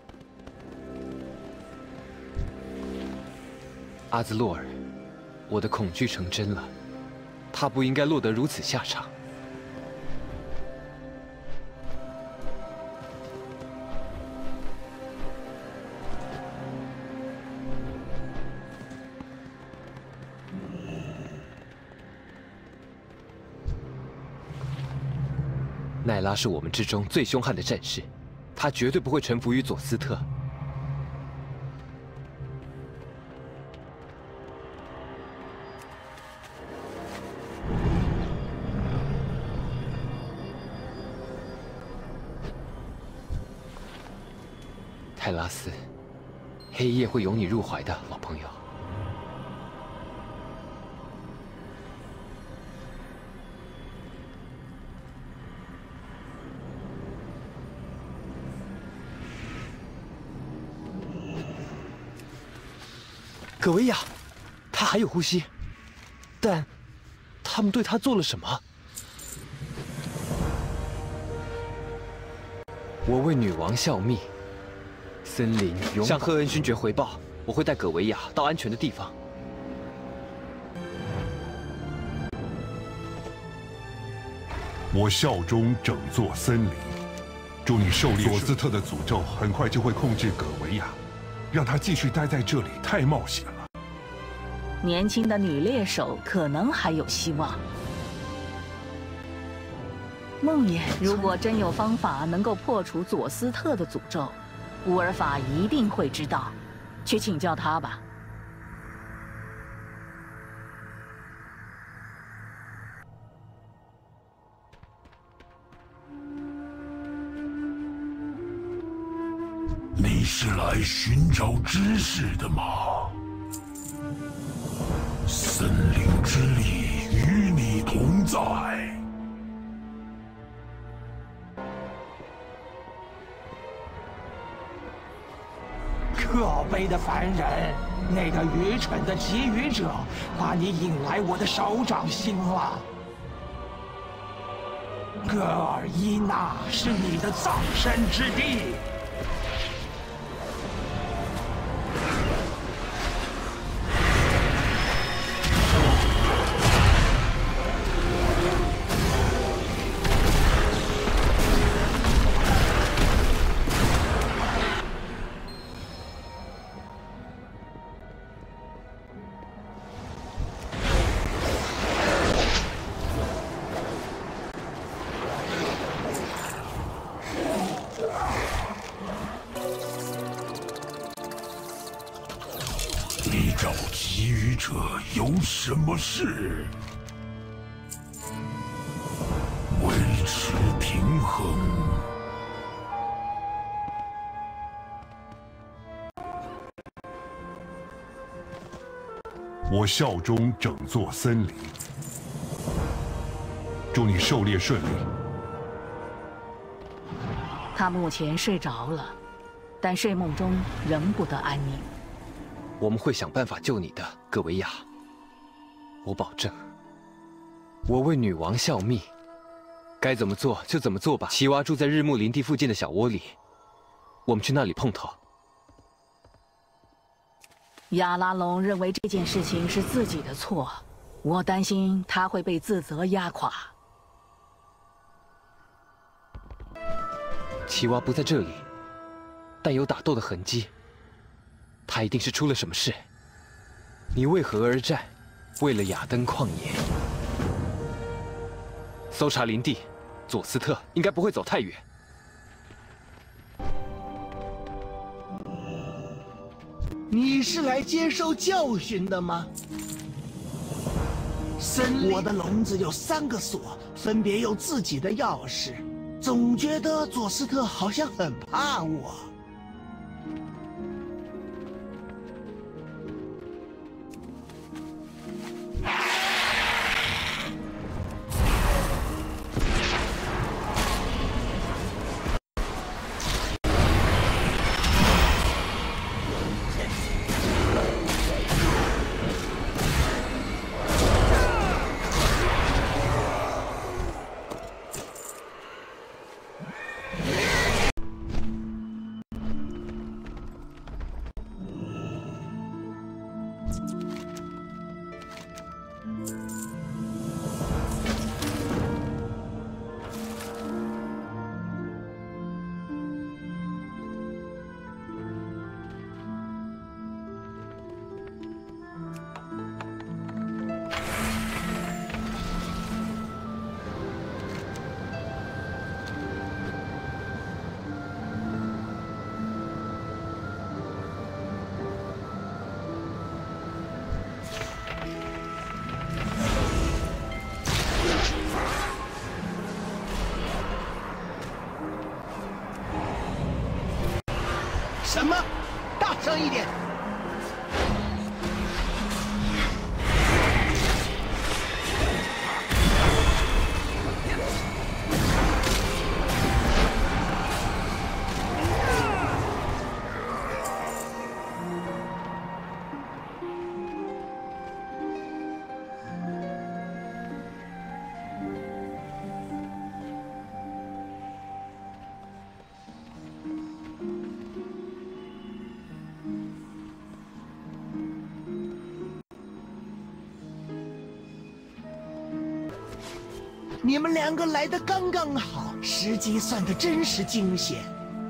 阿兹洛尔。我的恐惧成真了，他不应该落得如此下场。奈拉是我们之中最凶悍的战士，他绝对不会臣服于佐斯特。泰拉斯，黑夜会拥你入怀的，老朋友。葛维亚，他还有呼吸，但他们对他做了什么？我为女王效命。森林向赫恩勋爵回报，我会带葛维亚到安全的地方。 我效忠整座森林，祝你狩猎。佐斯特的诅咒很快就会控制葛维亚，让他继续待在这里太冒险了。 年轻的女猎手可能还有希望。梦魇，如果真有方法能够破除佐斯特的诅咒。乌尔法一定会知道，去请教他吧。 你是来寻找知识的吗？森林之力与你同在。 可悲的凡人，那个愚蠢的给予者，把你引来我的手掌心了。戈尔伊纳是你的葬身之地。 找给予者有什么事？维持平衡。 我效忠整座森林，祝你狩猎顺利。 他目前睡着了，但睡梦中仍不得安宁。 我们会想办法救你的，葛维亚。我保证。我为女王效命，该怎么做就怎么做吧。奇蛙住在日暮林地附近的小窝里，我们去那里碰头。 亚拉隆认为这件事情是自己的错，我担心他会被自责压垮。 奇蛙不在这里，但有打斗的痕迹。他一定是出了什么事。你为何而战？ 为了雅登旷野，搜查林地，佐斯特应该不会走太远。 你是来接受教训的吗？森林，我的笼子有三个锁，分别有自己的钥匙。总觉得佐斯特好像很怕我。 什么？大声一点！你们两个来的刚刚好，时机算得真是惊险。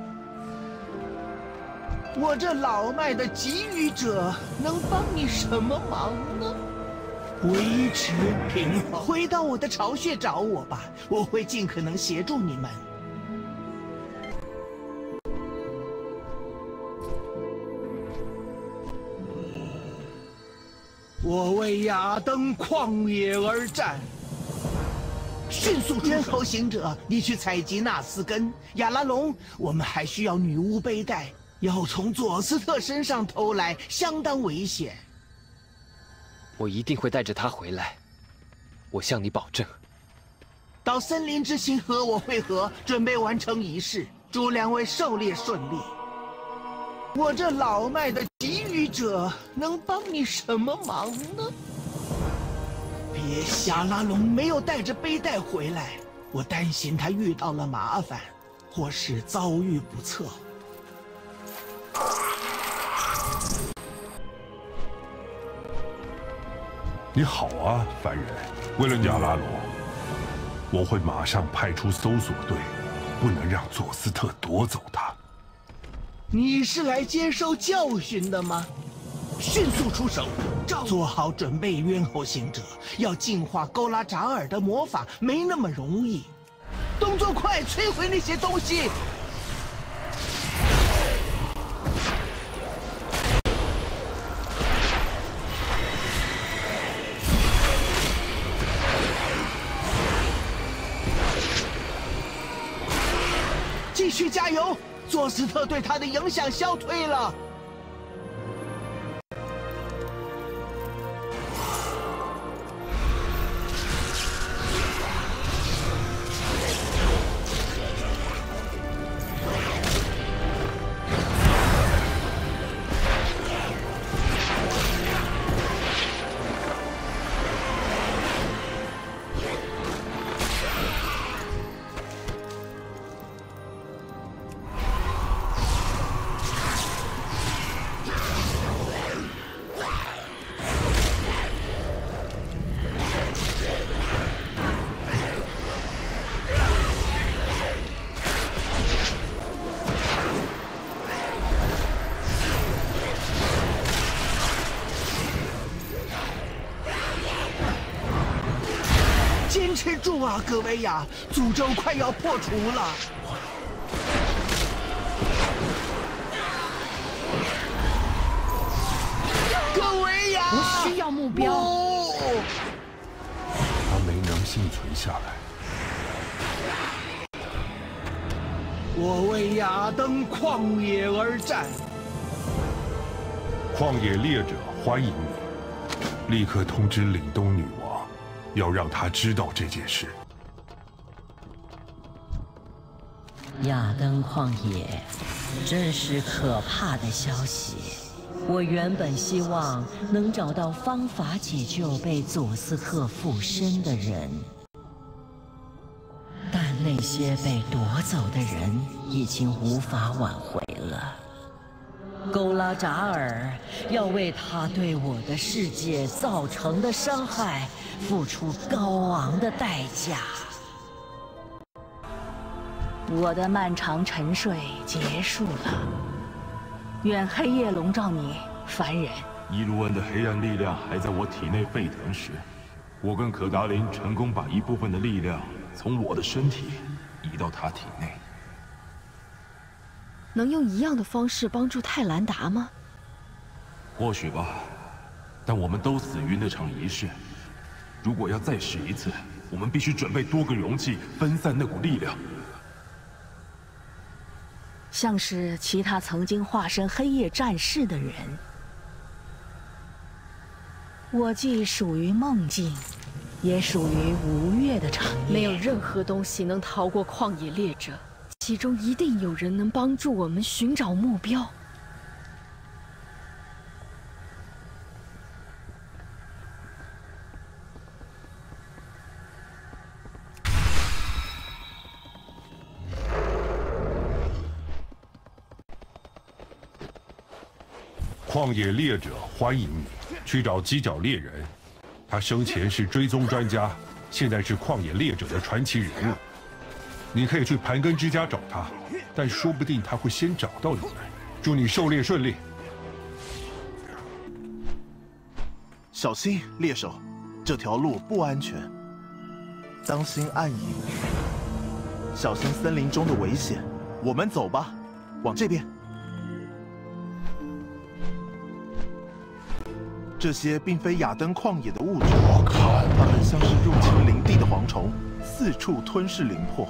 我这老迈的给予者能帮你什么忙呢？维持平衡，回到我的巢穴找我吧，我会尽可能协助你们。我为雅登旷野而战。 迅速咽喉行者，你去采集纳斯根。亚拉隆，我们还需要女巫背带，要从佐斯特身上偷来，相当危险。 我一定会带着他回来，我向你保证。 到森林之心和我会合，准备完成仪式。祝两位狩猎顺利。我这老迈的给予者能帮你什么忙呢？ 别，亚拉隆没有带着背带回来，我担心他遇到了麻烦，或是遭遇不测。 你好啊，凡人。为了亚拉罗，我会马上派出搜索队，不能让佐斯特夺走他。 你是来接受教训的吗？ 迅速出手，做好准备，冤侯行者。要净化勾拉扎尔的魔法没那么容易，动作快，摧毁那些东西。继续加油，佐斯特对他的影响消退了。 住啊，葛维亚！诅咒快要破除了。葛维亚， 不需要目标。 他没能幸存下来。 我为亚登旷野而战。 旷野猎者欢迎你，立刻通知凛冬女王，要让她知道这件事。 亚登旷野，真是可怕的消息。我原本希望能找到方法解救被佐斯特附身的人，但那些被夺走的人已经无法挽回了。勾拉扎尔要为他对我的世界造成的伤害付出高昂的代价。 我的漫长沉睡结束了，愿黑夜笼罩你，凡人。 伊卢恩的黑暗力量还在我体内沸腾时，我跟可达林成功把一部分的力量从我的身体移到他体内。 能用一样的方式帮助泰兰达吗？ 或许吧，但我们都死于那场仪式。如果要再试一次，我们必须准备多个容器，分散那股力量。 像是其他曾经化身黑夜战士的人，我既属于梦境，也属于吴越的长夜。 没有任何东西能逃过旷野猎者，其中一定有人能帮助我们寻找目标。 旷野猎者欢迎你，去找犄角猎人。他生前是追踪专家，现在是旷野猎者的传奇人物。你可以去盘根之家找他，但说不定他会先找到你们。祝你狩猎顺利。 小心，猎手，这条路不安全，当心暗影，小心森林中的危险。我们走吧，往这边。这些并非亚登旷野的物种，我看它们像是入侵林地的蝗虫，四处吞噬灵魄。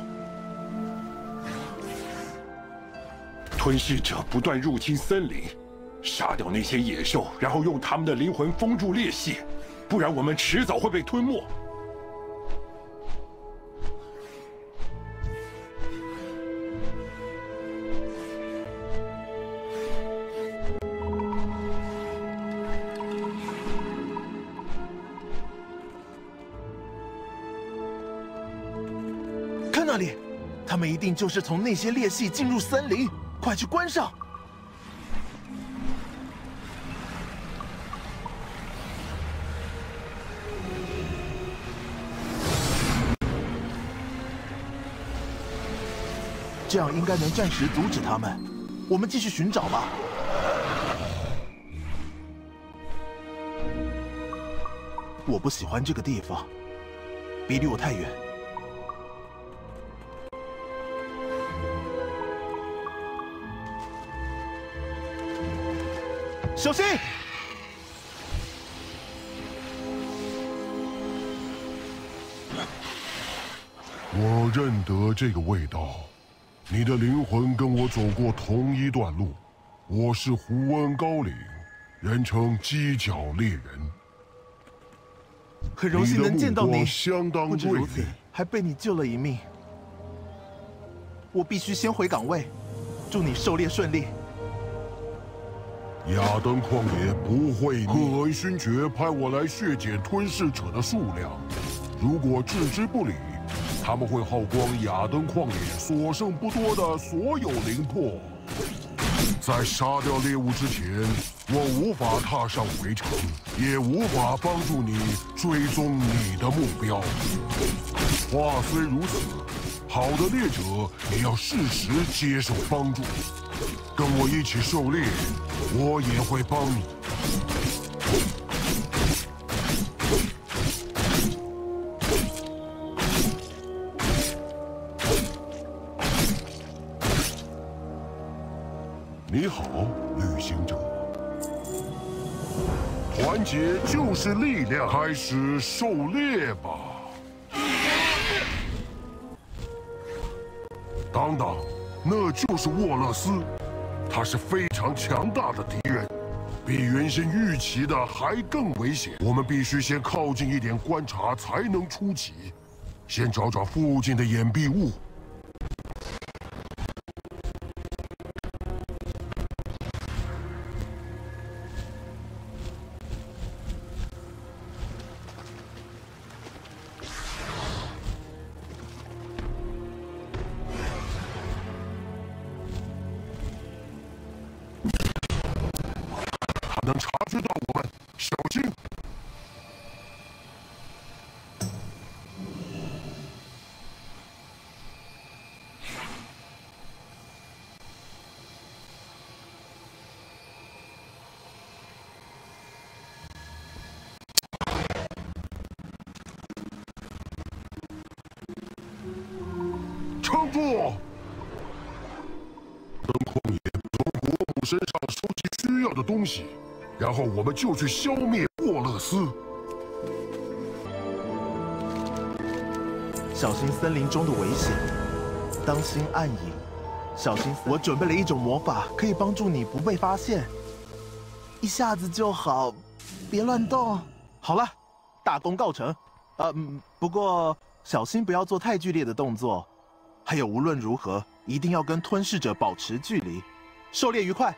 吞噬者不断入侵森林，杀掉那些野兽，然后用他们的灵魂封住裂隙，不然我们迟早会被吞没。 看那里，他们一定就是从那些裂隙进入森林，快去关上！这样应该能暂时阻止他们。我们继续寻找吧。我不喜欢这个地方，别离我太远。小心！ 我认得这个味道，你的灵魂跟我走过同一段路。我是胡恩高岭，人称犄角猎人。 很荣幸能见到你， 相当不止如此锐利， 还被你救了一命。我必须先回岗位，祝你狩猎顺利。 亚登旷野不会，赫恩勋爵派我来削减吞噬者的数量。如果置之不理，他们会耗光亚登旷野所剩不多的所有灵魄。在杀掉猎物之前，我无法踏上围城，也无法帮助你追踪你的目标。话虽如此，好的猎者也要适时接受帮助。跟我一起狩猎，我也会帮你。 你好，旅行者。团结就是力量，开始狩猎吧。当当，那就是沃勒斯，他是非常强大的敌人，比原先预期的还更危险。我们必须先靠近一点观察，才能出奇。先找找附近的掩蔽物。 能察觉到我们，小心！撑住！等旷野从国母身上收集需要的东西。 然后我们就去消灭沃勒斯。 小心森林中的危险，当心暗影，小心。我准备了一种魔法，可以帮助你不被发现，一下子就好。别乱动。好了，大功告成。呃，不过小心不要做太剧烈的动作。还有，无论如何，一定要跟吞噬者保持距离。狩猎愉快。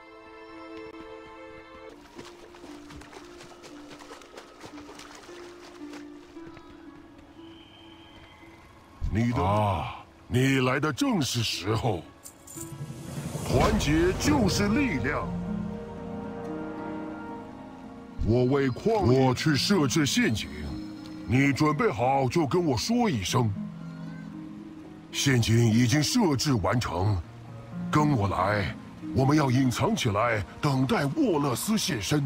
你的啊，你来的正是时候。团结就是力量。我为旷野，我去设置陷阱，你准备好就跟我说一声。陷阱已经设置完成，跟我来，我们要隐藏起来，等待沃勒斯现身。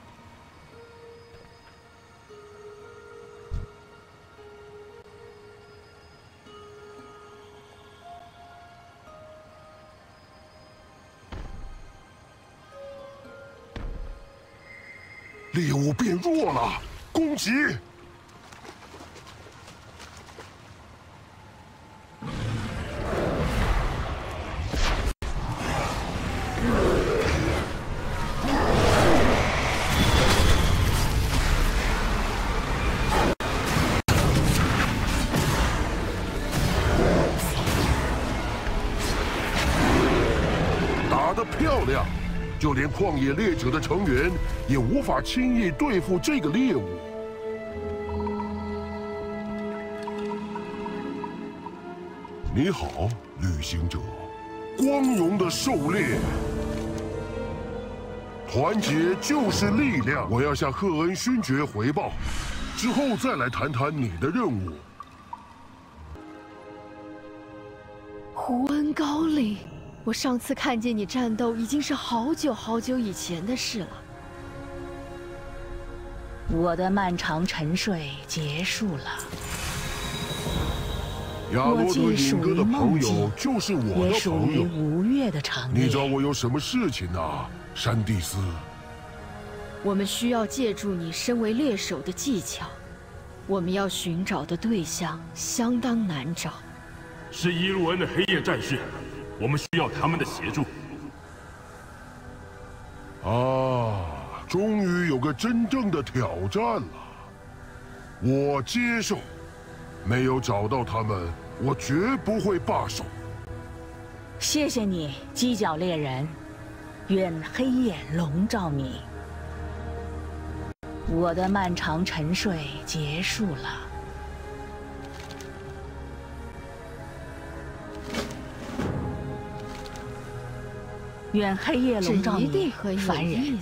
猎物变弱了，攻击！打得漂亮！ 就连旷野猎者的成员也无法轻易对付这个猎物。你好，旅行者，光荣的狩猎。团结就是力量。我要向赫恩勋爵回报，之后再来谈谈你的任务。 胡恩高领。 我上次看见你战斗，已经是好久好久以前的事了。 我的漫长沉睡结束了。 亚罗德隐哥的朋友就是我的朋友， 也属于吴越的长夜。 你找我有什么事情啊，山地斯？ 我们需要借助你身为猎手的技巧。我们要寻找的对象相当难找。 是伊路恩的黑夜战士。 我们需要他们的协助。 啊，终于有个真正的挑战了，我接受。没有找到他们，我绝不会罢手。 谢谢你，犄角猎人，愿黑夜笼罩你。我的漫长沉睡结束了。 愿黑夜笼罩你，凡人。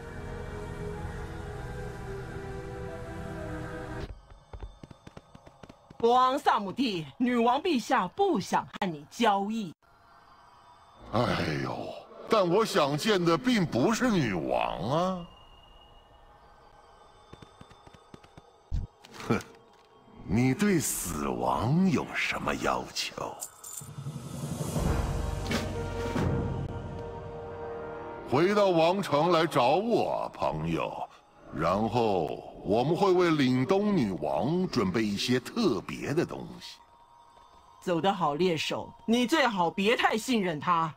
国王萨姆蒂，女王陛下不想和你交易。 哎呦，但我想见的并不是女王啊！哼，你对死亡有什么要求？ 回到王城来找我，朋友。然后我们会为凛冬女王准备一些特别的东西。 走得好，猎手，你最好别太信任他。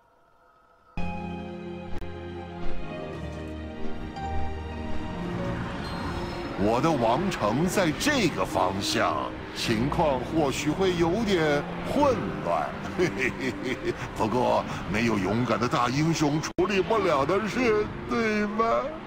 我的王城在这个方向，情况或许会有点混乱。嘿嘿嘿嘿嘿，不过没有勇敢的大英雄处理不了的事，对吗？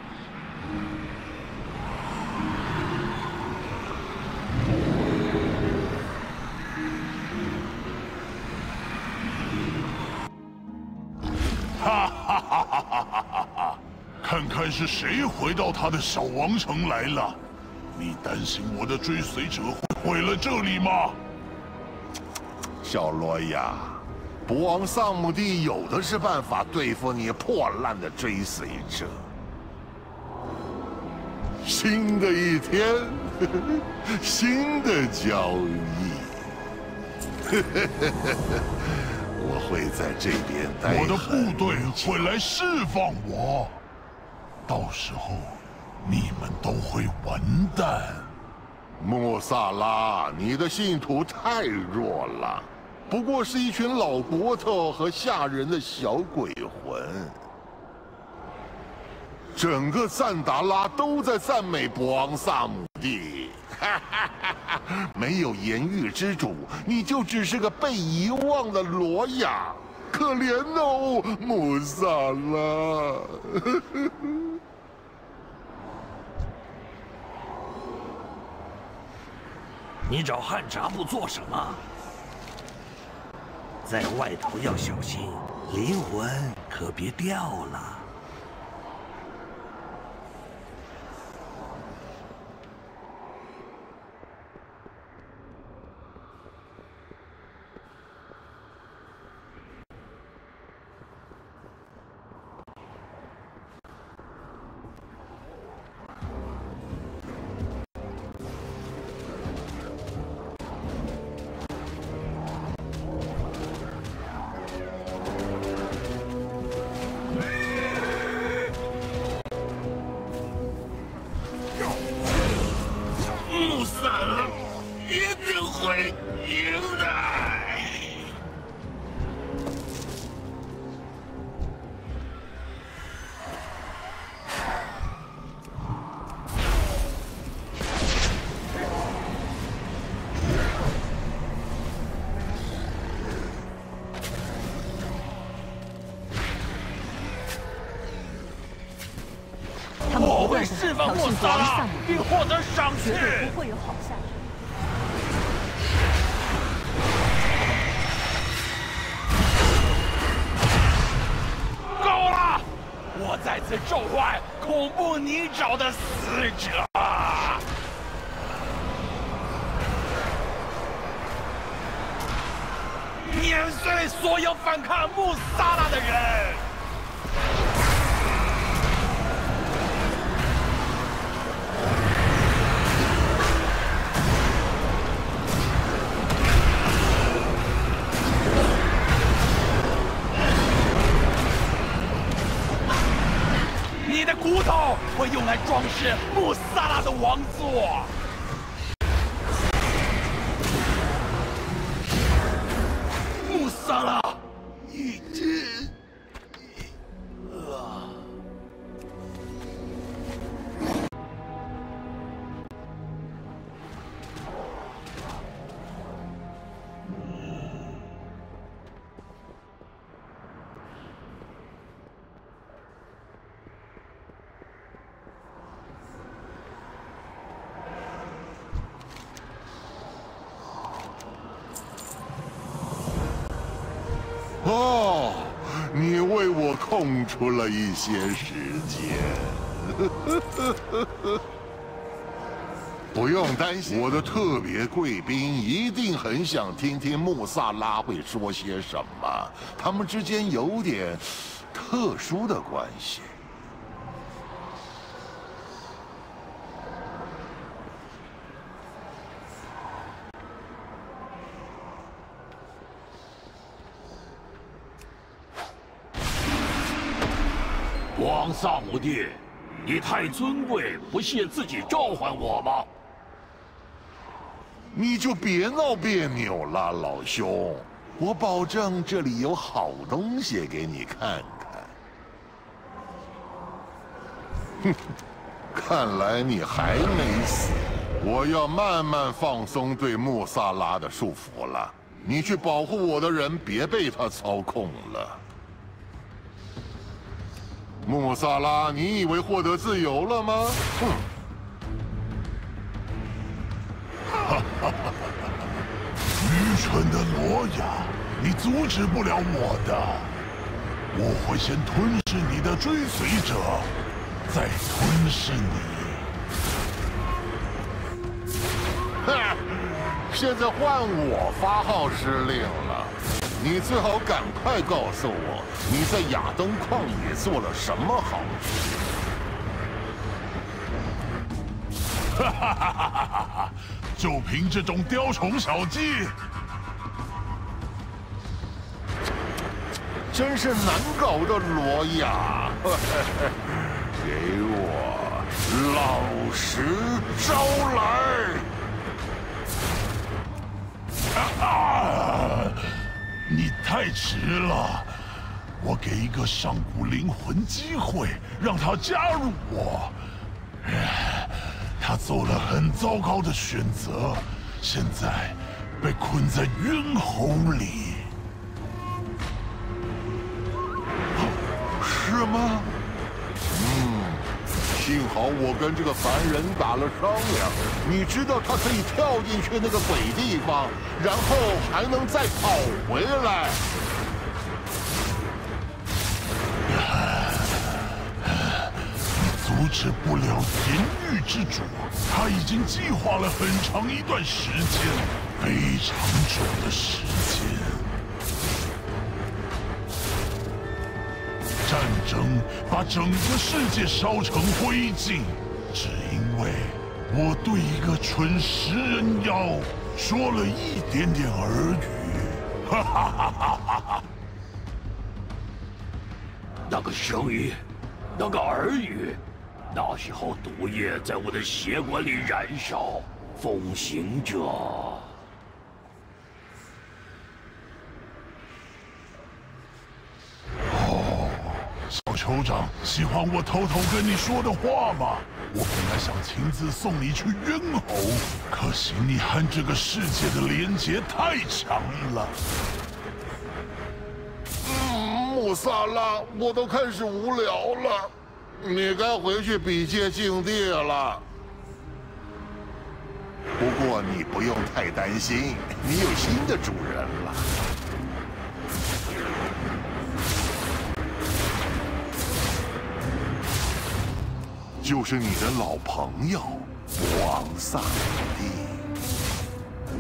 哈哈哈哈哈哈哈！看看是谁回到他的小王城来了。你担心我的追随者会毁了这里吗？ 小罗亚，国王萨姆蒂有的是办法对付你破烂的追随者。新的一天，呵呵，新的交易。呵呵呵呵，我会在这边待我的部队会来释放我，到时候你们都会完蛋。 穆萨拉，你的信徒太弱了，不过是一群老骨头和吓人的小鬼魂。整个赞达拉都在赞美博昂萨姆蒂，哈哈哈哈！没有言语之主，你就只是个被遗忘的罗亚，可怜哦，穆萨拉。 你找汉察布做什么？在外头要小心，灵魂可别掉了。 我会释放穆萨拉，并获得赏赐， 绝对不会有好下场。 够了！我再次召唤恐怖泥沼的死者，碾碎所有反抗穆萨拉的人。你的骨头会用来装饰穆萨拉的王座。穆萨拉已经……啊！ 哦，你为我空出了一些时间。不用担心，我的特别贵宾一定很想听听穆萨拉会说些什么。他们之间有点特殊的关系。 国王萨姆蒂，你太尊贵，不屑自己召唤我吗？ 你就别闹别扭了，老兄。我保证这里有好东西给你看看。哼，看来你还没死。我要慢慢放松对穆萨拉的束缚了。你去保护我的人，别被他操控了。穆萨拉，你以为获得自由了吗？哼！ 哈哈哈！愚蠢的罗亚，你阻止不了我的。我会先吞噬你的追随者，再吞噬你。 哼！现在换我发号施令了。你最好赶快告诉我，你在亚登旷野做了什么好事？哈哈哈哈哈哈！就凭这种雕虫小技， 真是难搞的罗亚！给我老实招来！ 啊！你太迟了，我给一个上古灵魂机会，让他加入我。他做了很糟糕的选择，现在被困在冤喉里。 是吗？嗯，幸好我跟这个凡人打了商量，你知道他可以跳进去那个鬼地方，然后还能再跑回来。 阻止不了盐狱之主，他已经计划了很长一段时间，非常久的时间。战争把整个世界烧成灰烬，只因为我对一个蠢食人妖说了一点点耳语。哈哈哈哈哈哈！ 那个声音，那个耳语。那时候毒液在我的血管里燃烧，风行者。 哦，小酋长，喜欢我偷偷跟你说的话吗？我本来想亲自送你去冤侯，可惜你和这个世界的连结太强了。 嗯，穆萨拉，我都开始无聊了。你该回去比劫境地了。不过你不用太担心，你有新的主人了。就是你的老朋友国王萨姆蒂。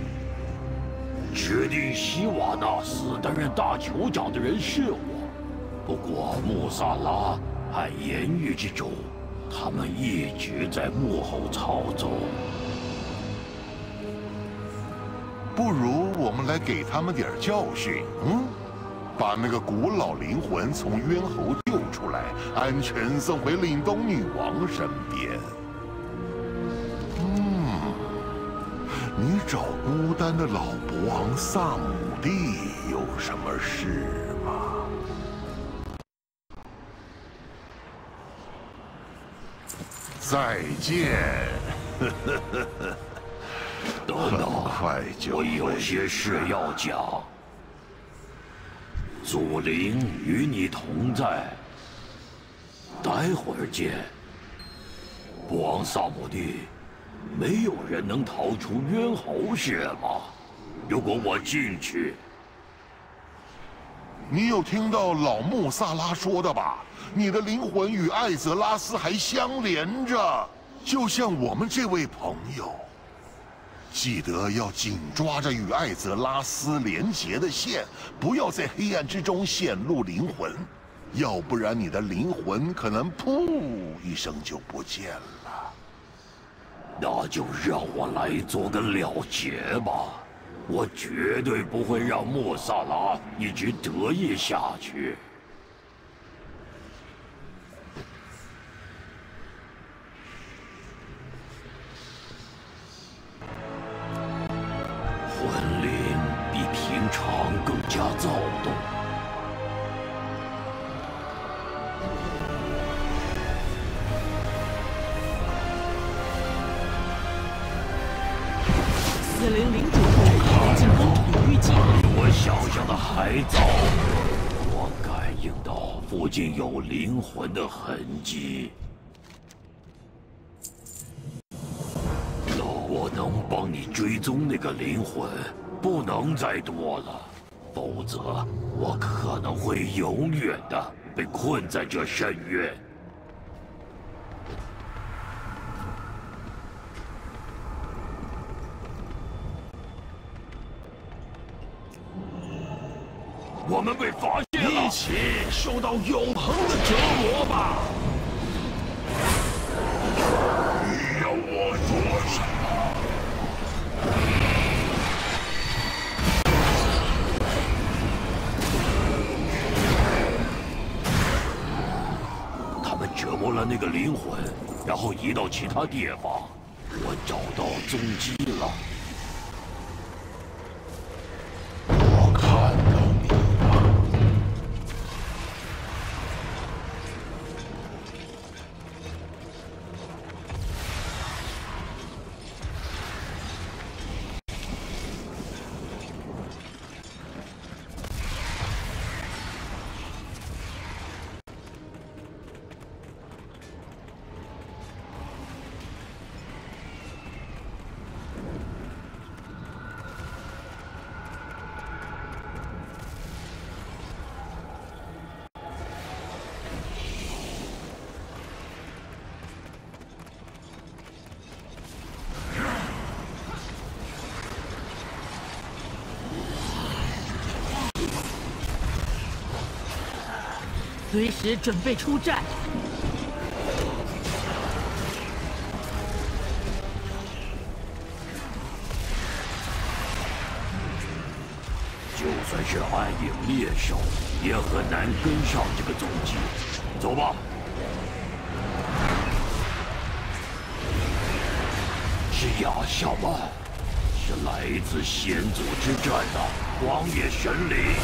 决定希瓦纳斯担任大酋长的人是我，不过穆萨拉和盐狱之主，他们一直在幕后操纵。 不如我们来给他们点教训，嗯？把那个古老灵魂从冤侯救出来，安全送回凛冬女王身边。嗯，你找孤单的老国王萨姆蒂有什么事吗？再见。 等等，我有些事要讲。祖灵与你同在，待会儿见。国王萨姆蒂，没有人能逃出冤侯是吗？如果我进去， 你有听到老穆萨拉说的吧？你的灵魂与艾泽拉斯还相连着，就像我们这位朋友。记得要紧抓着与艾泽拉斯连结的线，不要在黑暗之中显露灵魂，要不然你的灵魂可能噗一声就不见了。 那就让我来做个了结吧，我绝对不会让莫萨拉一直得意下去。 还早，我感应到附近有灵魂的痕迹。我能帮你追踪那个灵魂，不能再多了，否则我可能会永远的被困在这深渊。我们被发现了， 一起受到永恒的折磨吧！ 你要我做什么？ 他们折磨了那个灵魂，然后移到其他地方。我找到踪迹了。 我看到你了。 随时准备出战。 就算是暗影猎手，也很难跟上这个踪迹。走吧。是亚夏曼，是来自先祖之战的荒野神灵。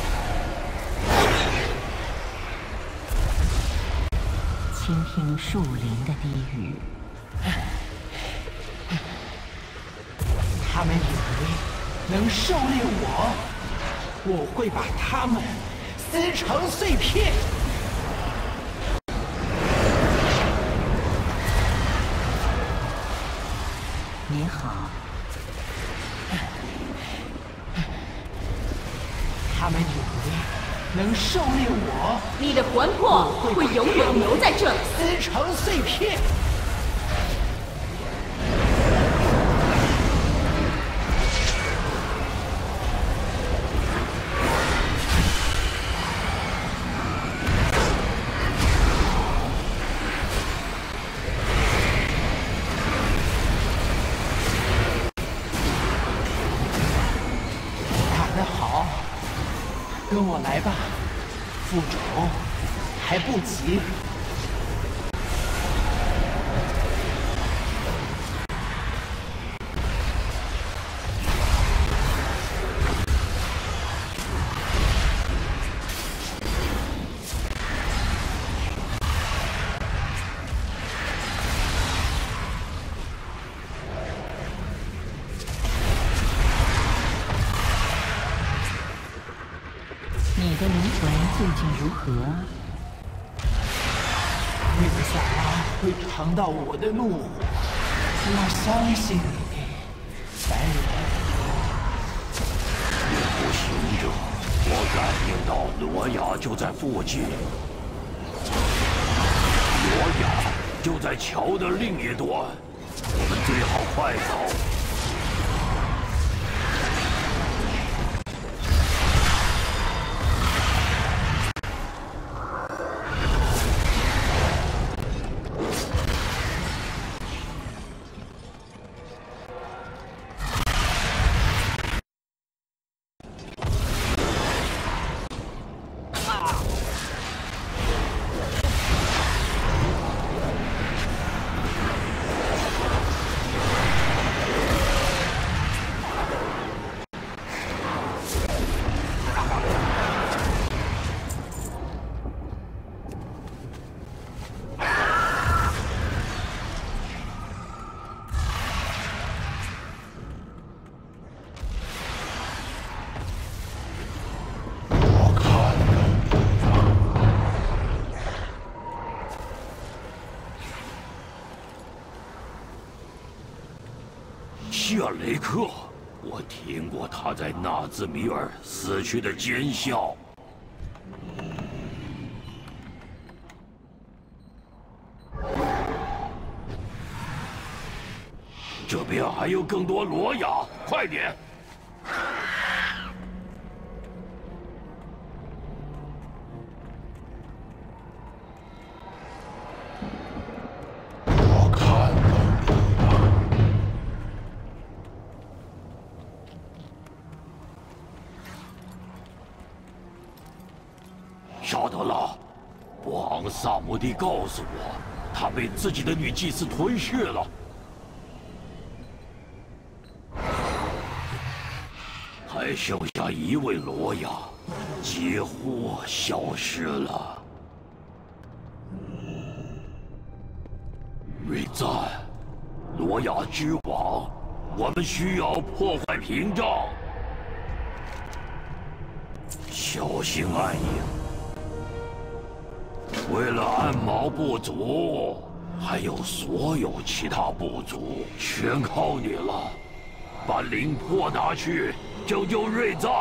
倾听树林的低语， 他们以为能狩猎我，我会把他们撕成碎片。 你好， 他们以为能狩猎我， 你的魂魄会永远留在这里， 撕成碎片。 跟我来吧，副主，还不急。 你的灵魂最近如何？ 穆萨拉会尝到我的怒火，我相信你，凡人。 不行者，我感应到罗雅就在附近。罗雅就在桥的另一端，我们最好快走。 他亚雷克，我听过他在纳兹米尔死去的奸笑。这边还有更多罗亚，快点！ 我看到你了。 晓得了，博昂萨姆蒂告诉我，他被自己的女祭司吞噬了。 还剩下一位罗亚，几乎消失了。瑞赞，罗亚之王，我们需要破坏屏障，小心暗影。为了暗毛部族，还有所有其他部族，全靠你了。把灵魄拿去。 救救瑞赞！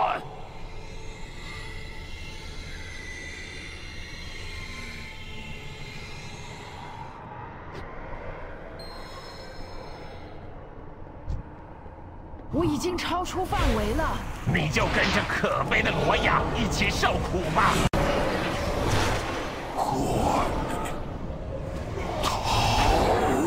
我已经超出范围了。 你就跟着可悲的罗亚一起受苦吧！ 快逃！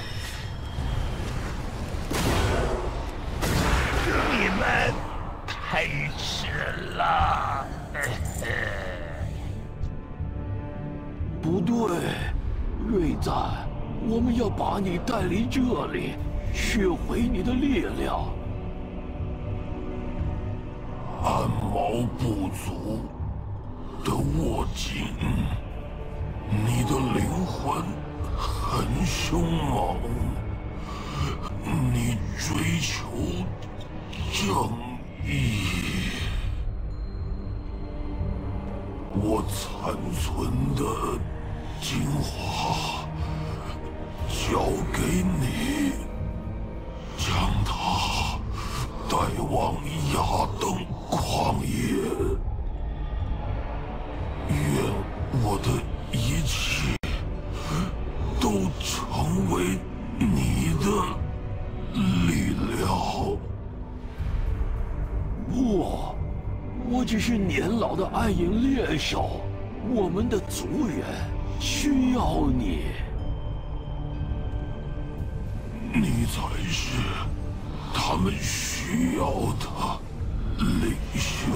你们！ 太迟了！ 不对，瑞赞，我们要把你带离这里，取回你的力量。 暗毛部族的握紧，你的灵魂很凶猛，你追求正义。 义，我残存的精华交给你，将它带往亚登旷野。愿我的一切都成为你的力量。 不，我只是年老的暗影猎手，我们的族人需要你。 你才是他们需要的领袖。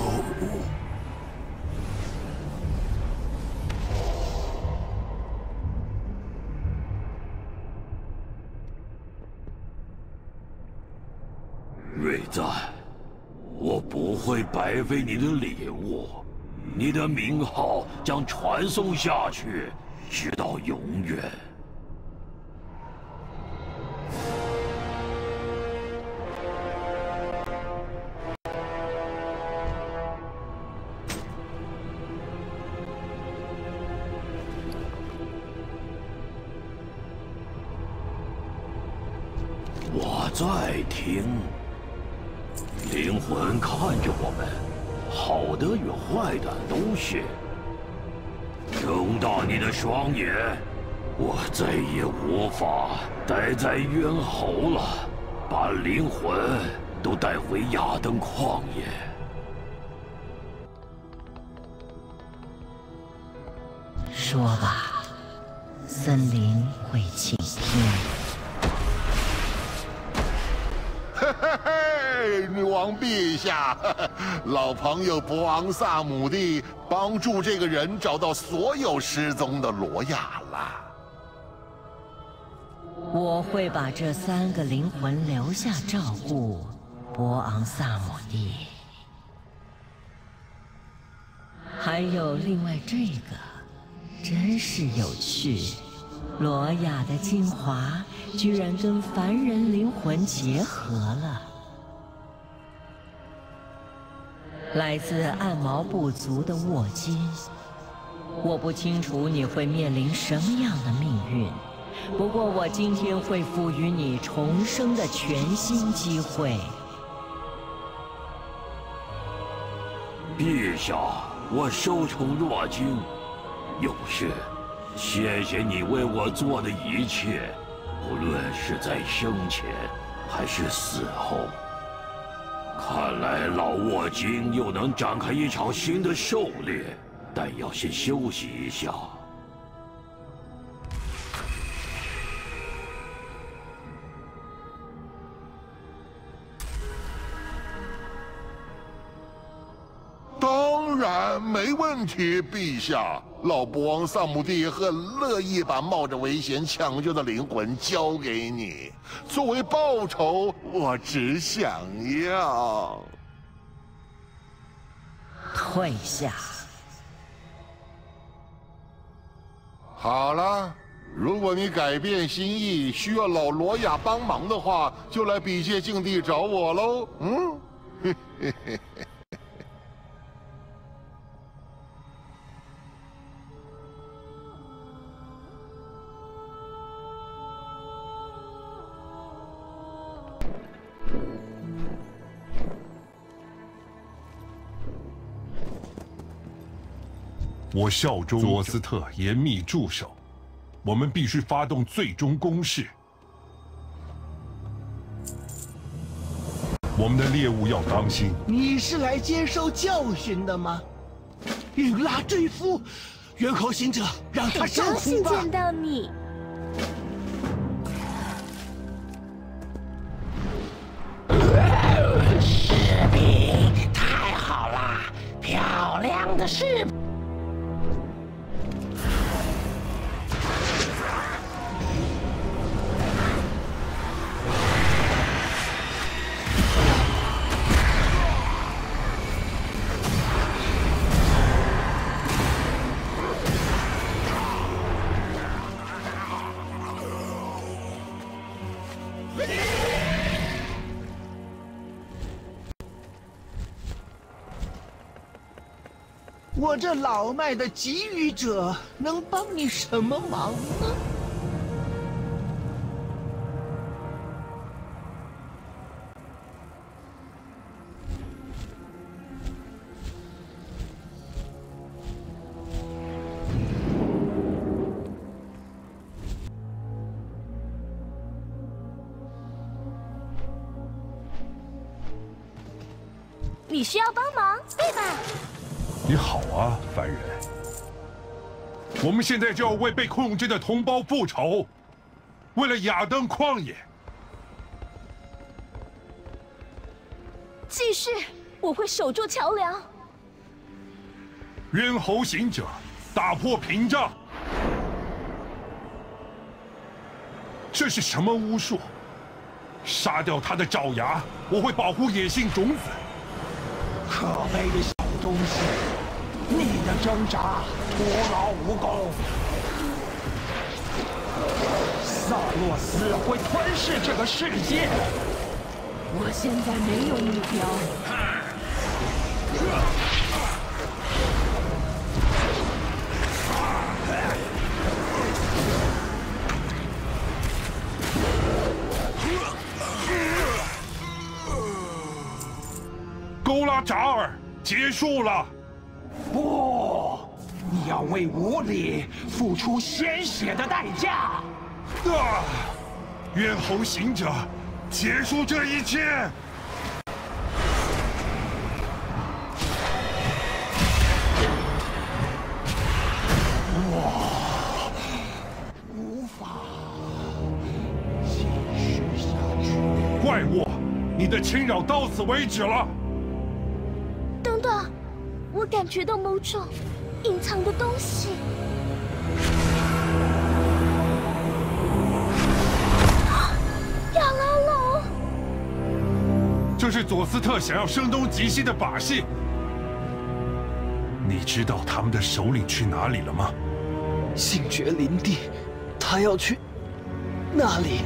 瑞赞。 我不会白费你的礼物，你的名号将传颂下去，直到永远。我在听。 灵魂看着我们，好的与坏的都是。睁大你的双眼，我再也无法待在冤侯了。把灵魂都带回亚登旷野。 说吧，森林会倾听。 嘿嘿嘿，女王陛下，老朋友博昂萨姆蒂帮助这个人找到所有失踪的罗亚了。 我会把这三个灵魂留下照顾博昂萨姆蒂。还有另外这个，真是有趣。罗雅的精华居然跟凡人灵魂结合了。来自暗毛部族的沃金，我不清楚你会面临什么样的命运。 不过我今天会赋予你重生的全新机会。 陛下，我受宠若惊。勇士，谢谢你为我做的一切，无论是在生前还是死后。看来老沃金又能展开一场新的狩猎，但要先休息一下。 当然没问题，陛下。老国王萨姆蒂很乐意把冒着危险抢救的灵魂交给你，作为报酬，我只想要退下。 好了，如果你改变心意，需要老罗亚帮忙的话，就来比界境地找我喽。嗯，嘿嘿嘿嘿。 我效忠佐斯特，严密驻守。我们必须发动最终攻势。我们的猎物要当心。 你是来接受教训的吗？允拉追夫，猿猴行者，让他受苦吧。 高兴见到你。 士兵，太好了，漂亮的士兵。 我这老迈的给予者能帮你什么忙呢？ 你需要帮忙，对吧？ 你好啊，凡人。我们现在就要为被控制的同胞复仇，为了亚登旷野。 继续，我会守住桥梁。 猿猴行者，打破屏障。这是什么巫术？杀掉他的爪牙，我会保护野性种子。 可悲的小东西，你的挣扎徒劳无功。萨洛斯会吞噬这个世界。 我现在没有目标。 勾拉扎尔结束了。 不，你要为无礼付出鲜血的代价。 啊！猿猴行者，结束这一切。 我无法继续下去。 怪物，你的侵扰到此为止了。 等等，我感觉到某种隐藏的东西。亚拉龙， 这是佐斯特想要声东击西的把戏。你知道他们的首领去哪里了吗？ 星爵林地，他要去那里。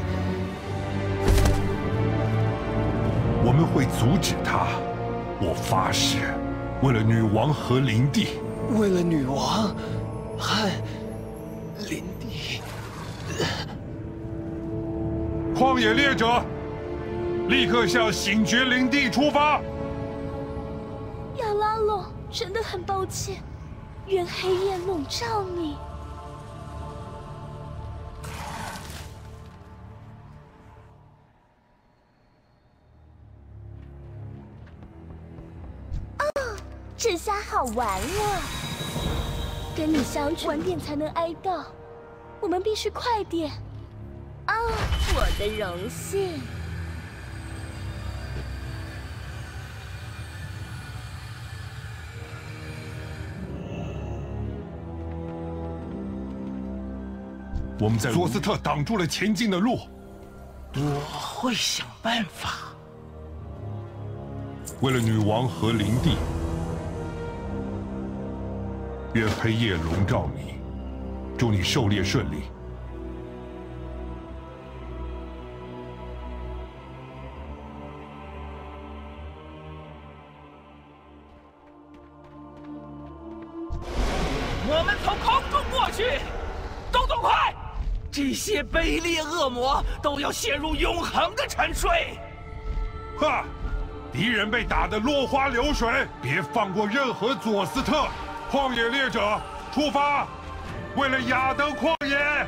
我们会阻止他。我发誓，为了女王和林地， 为了女王和林地， 旷野猎者，立刻向醒觉灵地出发。 亚拉龙，真的很抱歉，愿黑夜笼罩你。哦，这下好玩了。跟你相处晚点才能挨到，我们必须快点。啊，我的荣幸。 我们在索斯特挡住了前进的路， 我会想办法。 为了女王和灵帝，愿黑夜笼罩你，祝你狩猎顺利。 我们从空中过去，动作快！ 这些卑劣恶魔都要陷入永恒的沉睡。 哈！敌人被打得落花流水，别放过任何佐斯特！旷野猎者出发，为了亚登旷野！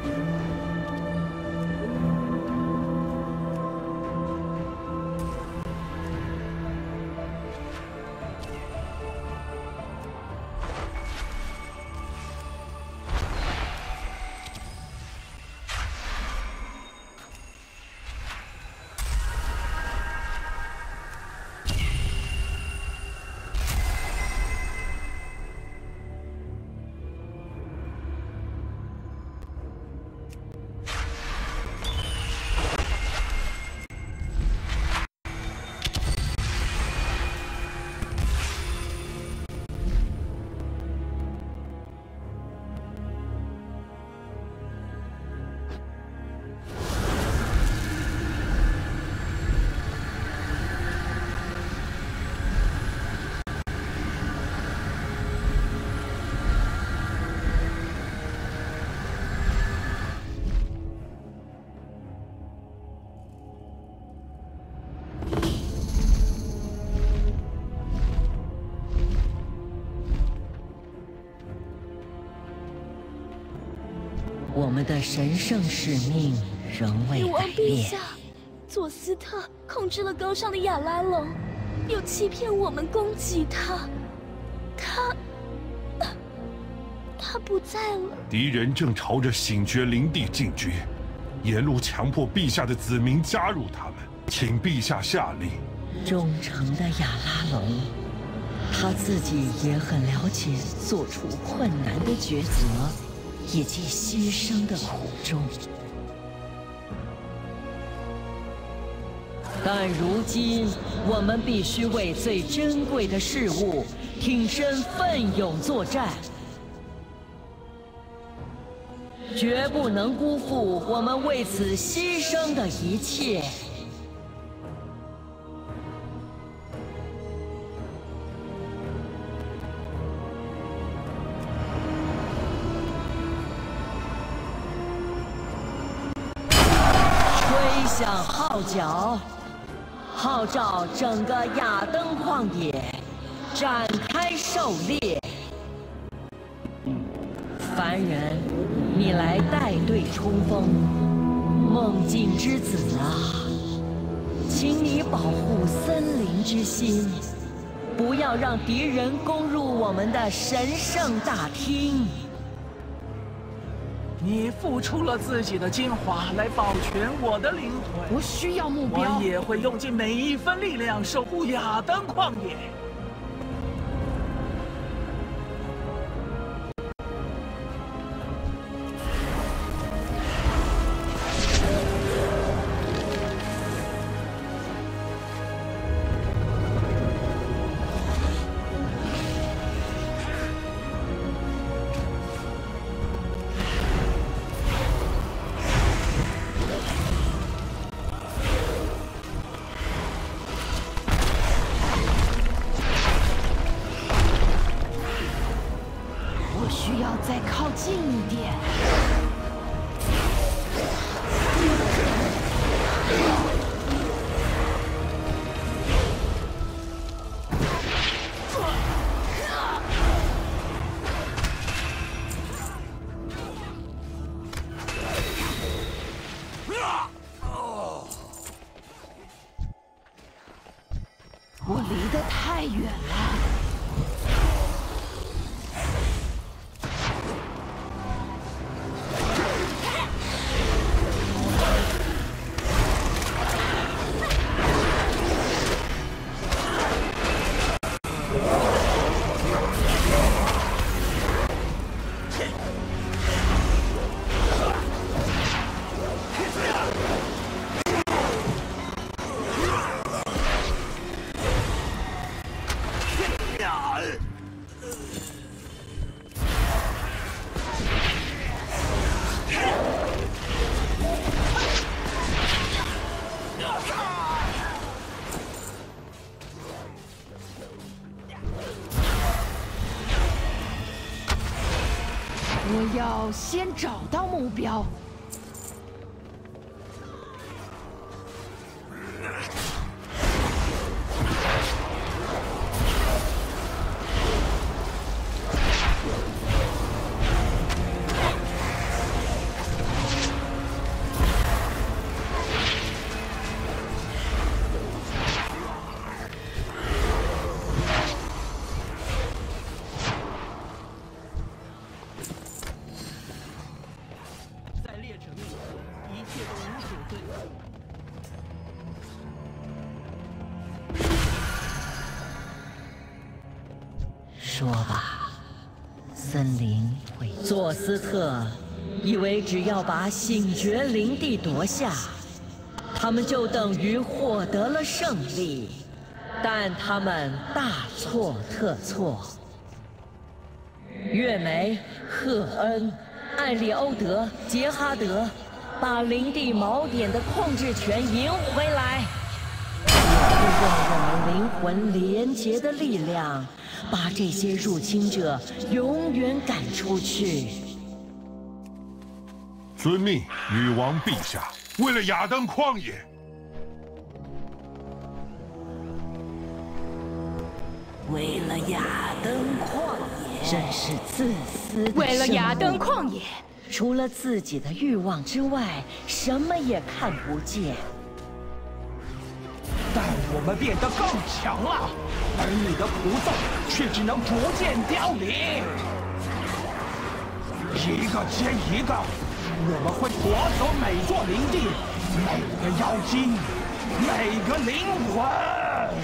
我们的神圣使命仍未改变。 陛下，佐斯特控制了高尚的亚拉龙，又欺骗我们攻击他，他，他不在了。 敌人正朝着醒觉灵地进军，沿路强迫陛下的子民加入他们，请陛下下令。 忠诚的亚拉龙，他自己也很了解做出困难的抉择。 以及牺牲的苦衷，但如今我们必须为最珍贵的事物挺身奋勇作战，绝不能辜负我们为此牺牲的一切。 响号角，号召整个亚登旷野展开狩猎。凡人，你来带队冲锋。梦境之子啊，请你保护森林之心，不要让敌人攻入我们的神圣大厅。 你付出了自己的精华来保全我的灵魂， 我需要目标。 我也会用尽每一分力量守护亚登旷野。 再靠近一点。 我离得太远了。我要先找到目标。 说吧，森林会。佐斯特以为只要把醒觉灵地夺下，他们就等于获得了胜利，但他们大错特错。月梅、赫恩、艾利欧德、杰哈德，把灵地锚点的控制权赢回来，也会用我们灵魂连结的力量，把这些入侵者永远赶出去。 遵命，女王陛下。为了亚登旷野， 为了亚登旷野，真是自私的。 为了亚登旷野， 除了自己的欲望之外，什么也看不见。 但我们变得更强了，而你的菩萨却只能逐渐凋零。一个接一个，我们会夺走每座灵地，每个妖精，每个灵魂。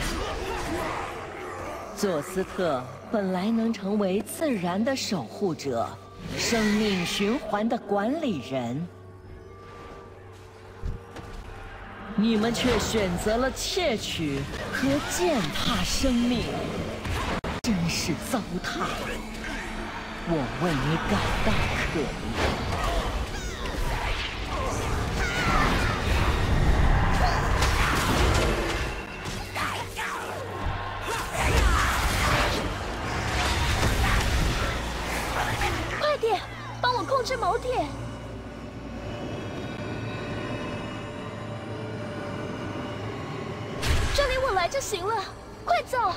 佐斯特本来能成为自然的守护者，生命循环的管理人。你们却选择了窃取和践踏生命，真是糟蹋！我为你感到可怜。 快点，帮我控制锚点！这里我来就行了，快走！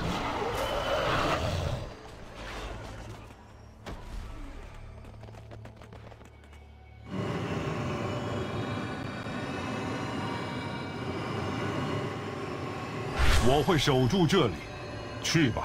我会守住这里，去吧。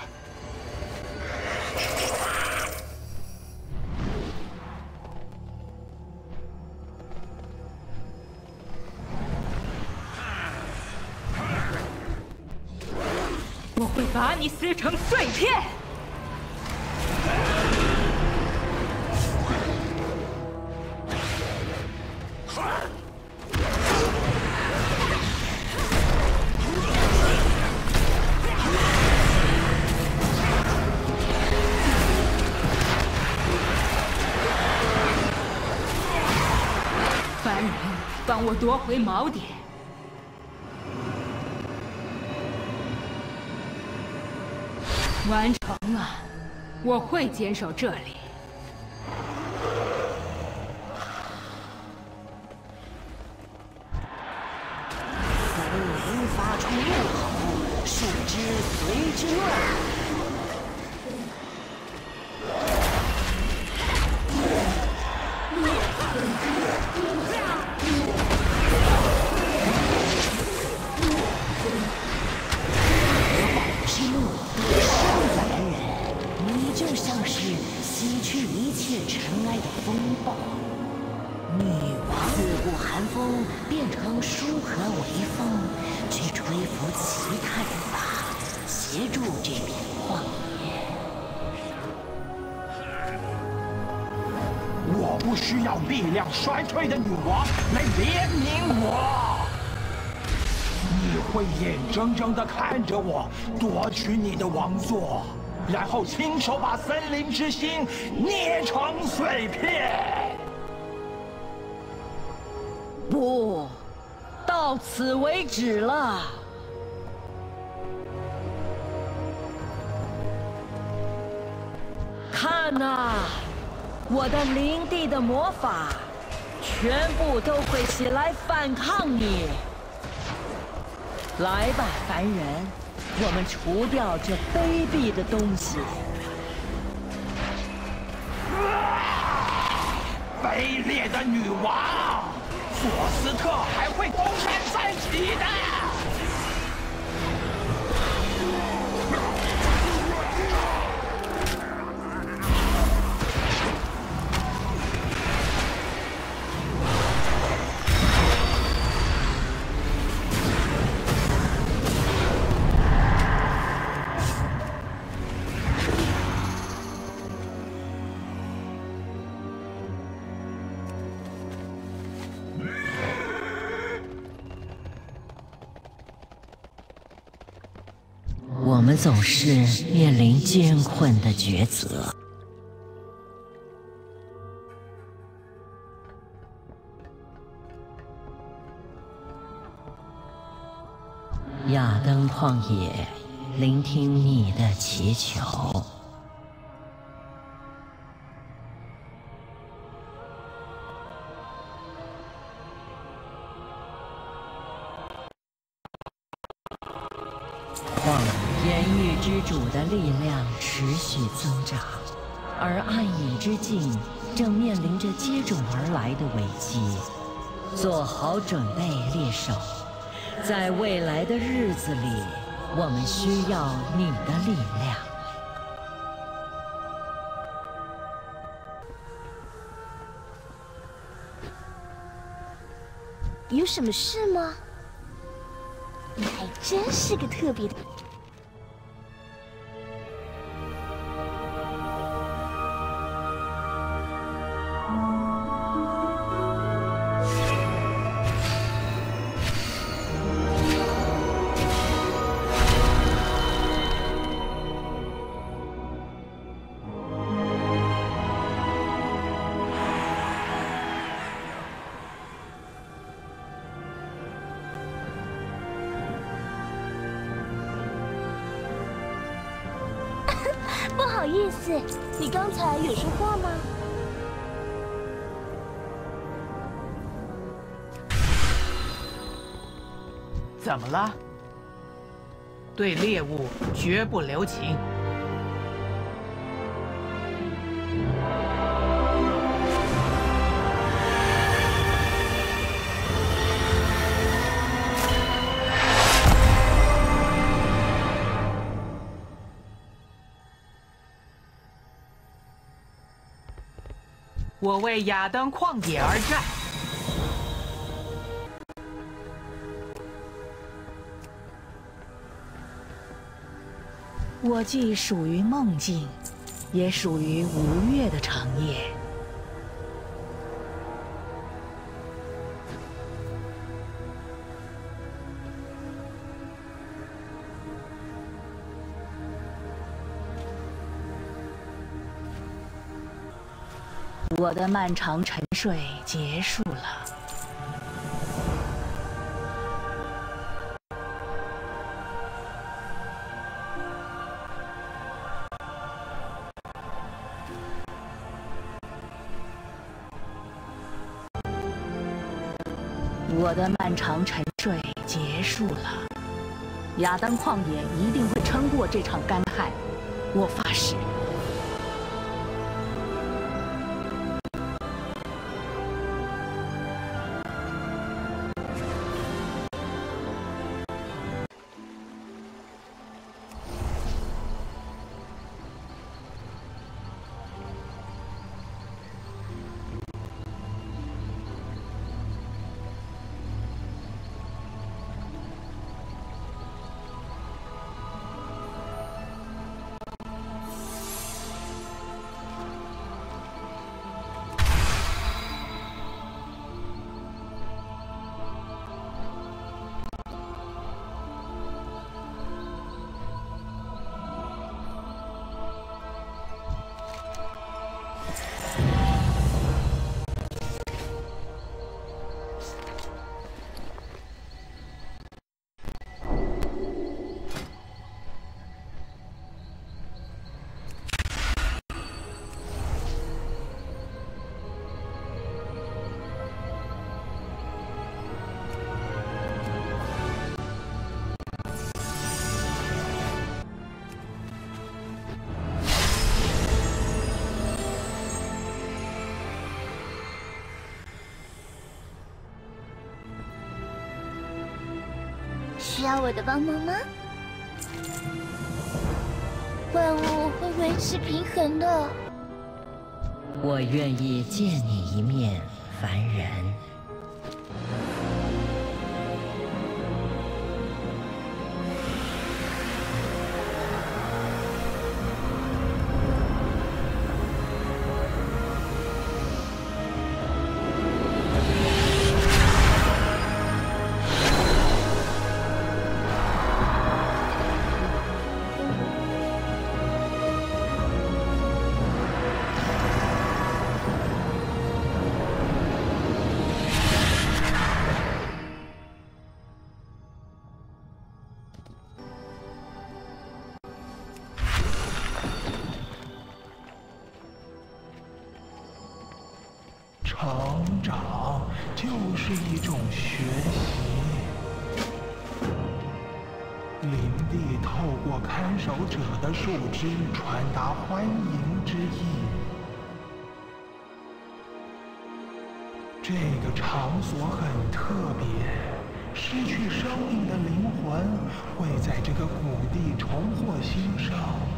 我会把你撕成碎片！凡人，帮我夺回锚点！完成了，我会坚守这里。 出怒吼，树枝随之乱。之怒生凡人，你就像是洗去一切尘埃的风暴。女王自古寒风变成舒和微风，去吹拂其他人吧，协助这片旷野。 我不需要力量衰退的女王来怜悯我。你会眼睁睁地看着我夺取你的王座，然后亲手把森林之心捏成碎片。 不，到此为止了。看呐，我的灵帝的魔法，全部都会起来反抗你。来吧，凡人，我们除掉这卑鄙的东西。 卑劣的女王！索斯特还会东山再起的！ 我们总是面临艰困的抉择。亚登旷野，聆听你的祈求。旷野岩域之主的力量持续增长，而暗影之境正面临着接踵而来的危机。做好准备，猎手。在未来的日子里，我们需要你的力量。 有什么事吗？你还真是个特别的。不好意思，你刚才有说话吗？ 怎么了？对猎物绝不留情。我为亚登旷野而战。 我既属于梦境，也属于吴越的长夜。我的漫长沉睡结束了。我的漫长沉睡结束了。 亚当旷野一定会撑过这场干旱，我发誓。 需要我的帮忙吗？万物会维持平衡的。 我愿意见你一面，凡人。 成长就是一种学习。灵帝透过看守者的树枝传达欢迎之意。这个场所很特别，失去生命的灵魂会在这个谷地重获新生。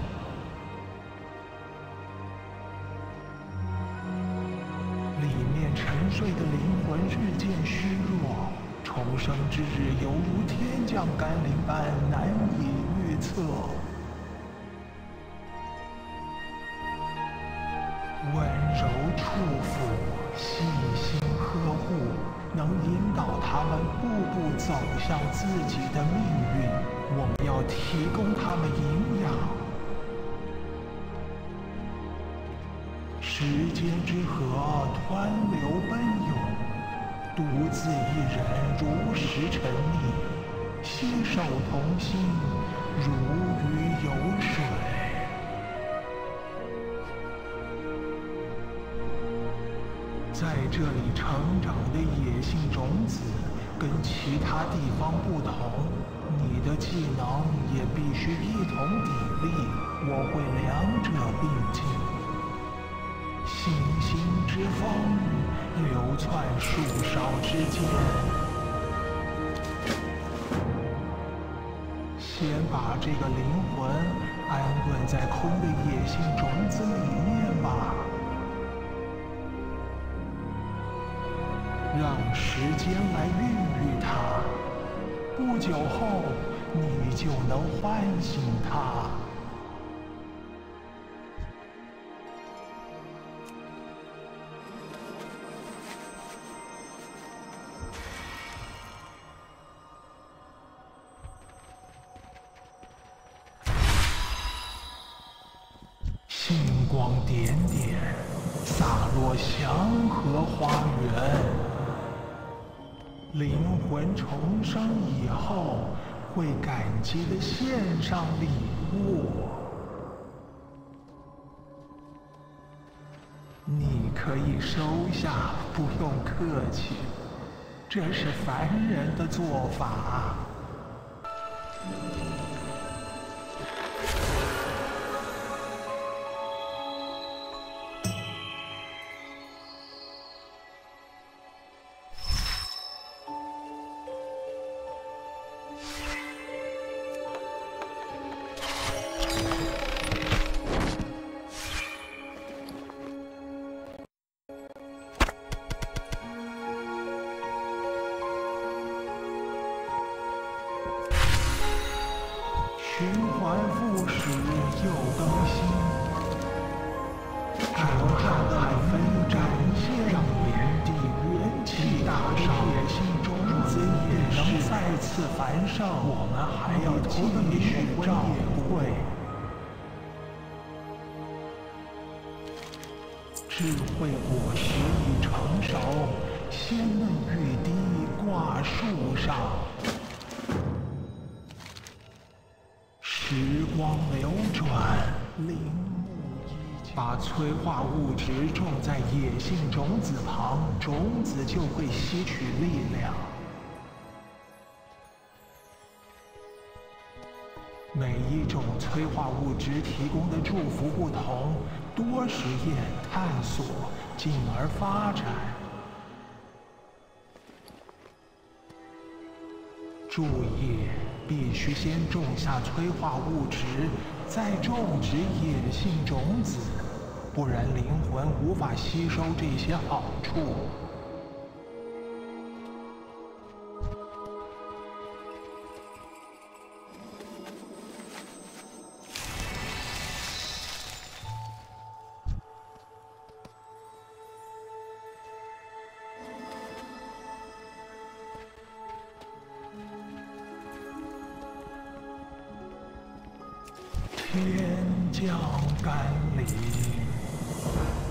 沉睡的灵魂日渐虚弱，重生之日犹如天降甘霖般难以预测。温柔触抚，细心呵护，能引导他们步步走向自己的命运。我们要提供他们营养。时间之河湍流奔涌，独自一人如石沉溺，携手同心，如鱼游水。在这里成长的野性种子跟其他地方不同，你的技能也必须一同砥砺，我会两者并进。星星之风流窜树梢之间，先把这个灵魂安顿在空的野性种子里面吧，让时间来孕育它，不久后你就能唤醒它。星光点点，洒落祥和花园。灵魂重生以后，会感激地献上礼物。你可以收下，不用客气，这是凡人的做法。 循环复始又更新，久旱海飞展现，让炎帝元气大伤，野性种子也能再次繁盛。我们还要继续照会。智慧果实已成熟，鲜嫩欲滴挂树上。时光流转，陵墓依旧。把催化物质种在野性种子旁，种子就会吸取力量。每一种催化物质提供的祝福不同，多实验探索，进而发展。注意，必须先种下催化物质，再种植野性种子，不然灵魂无法吸收这些好处。天降甘霖。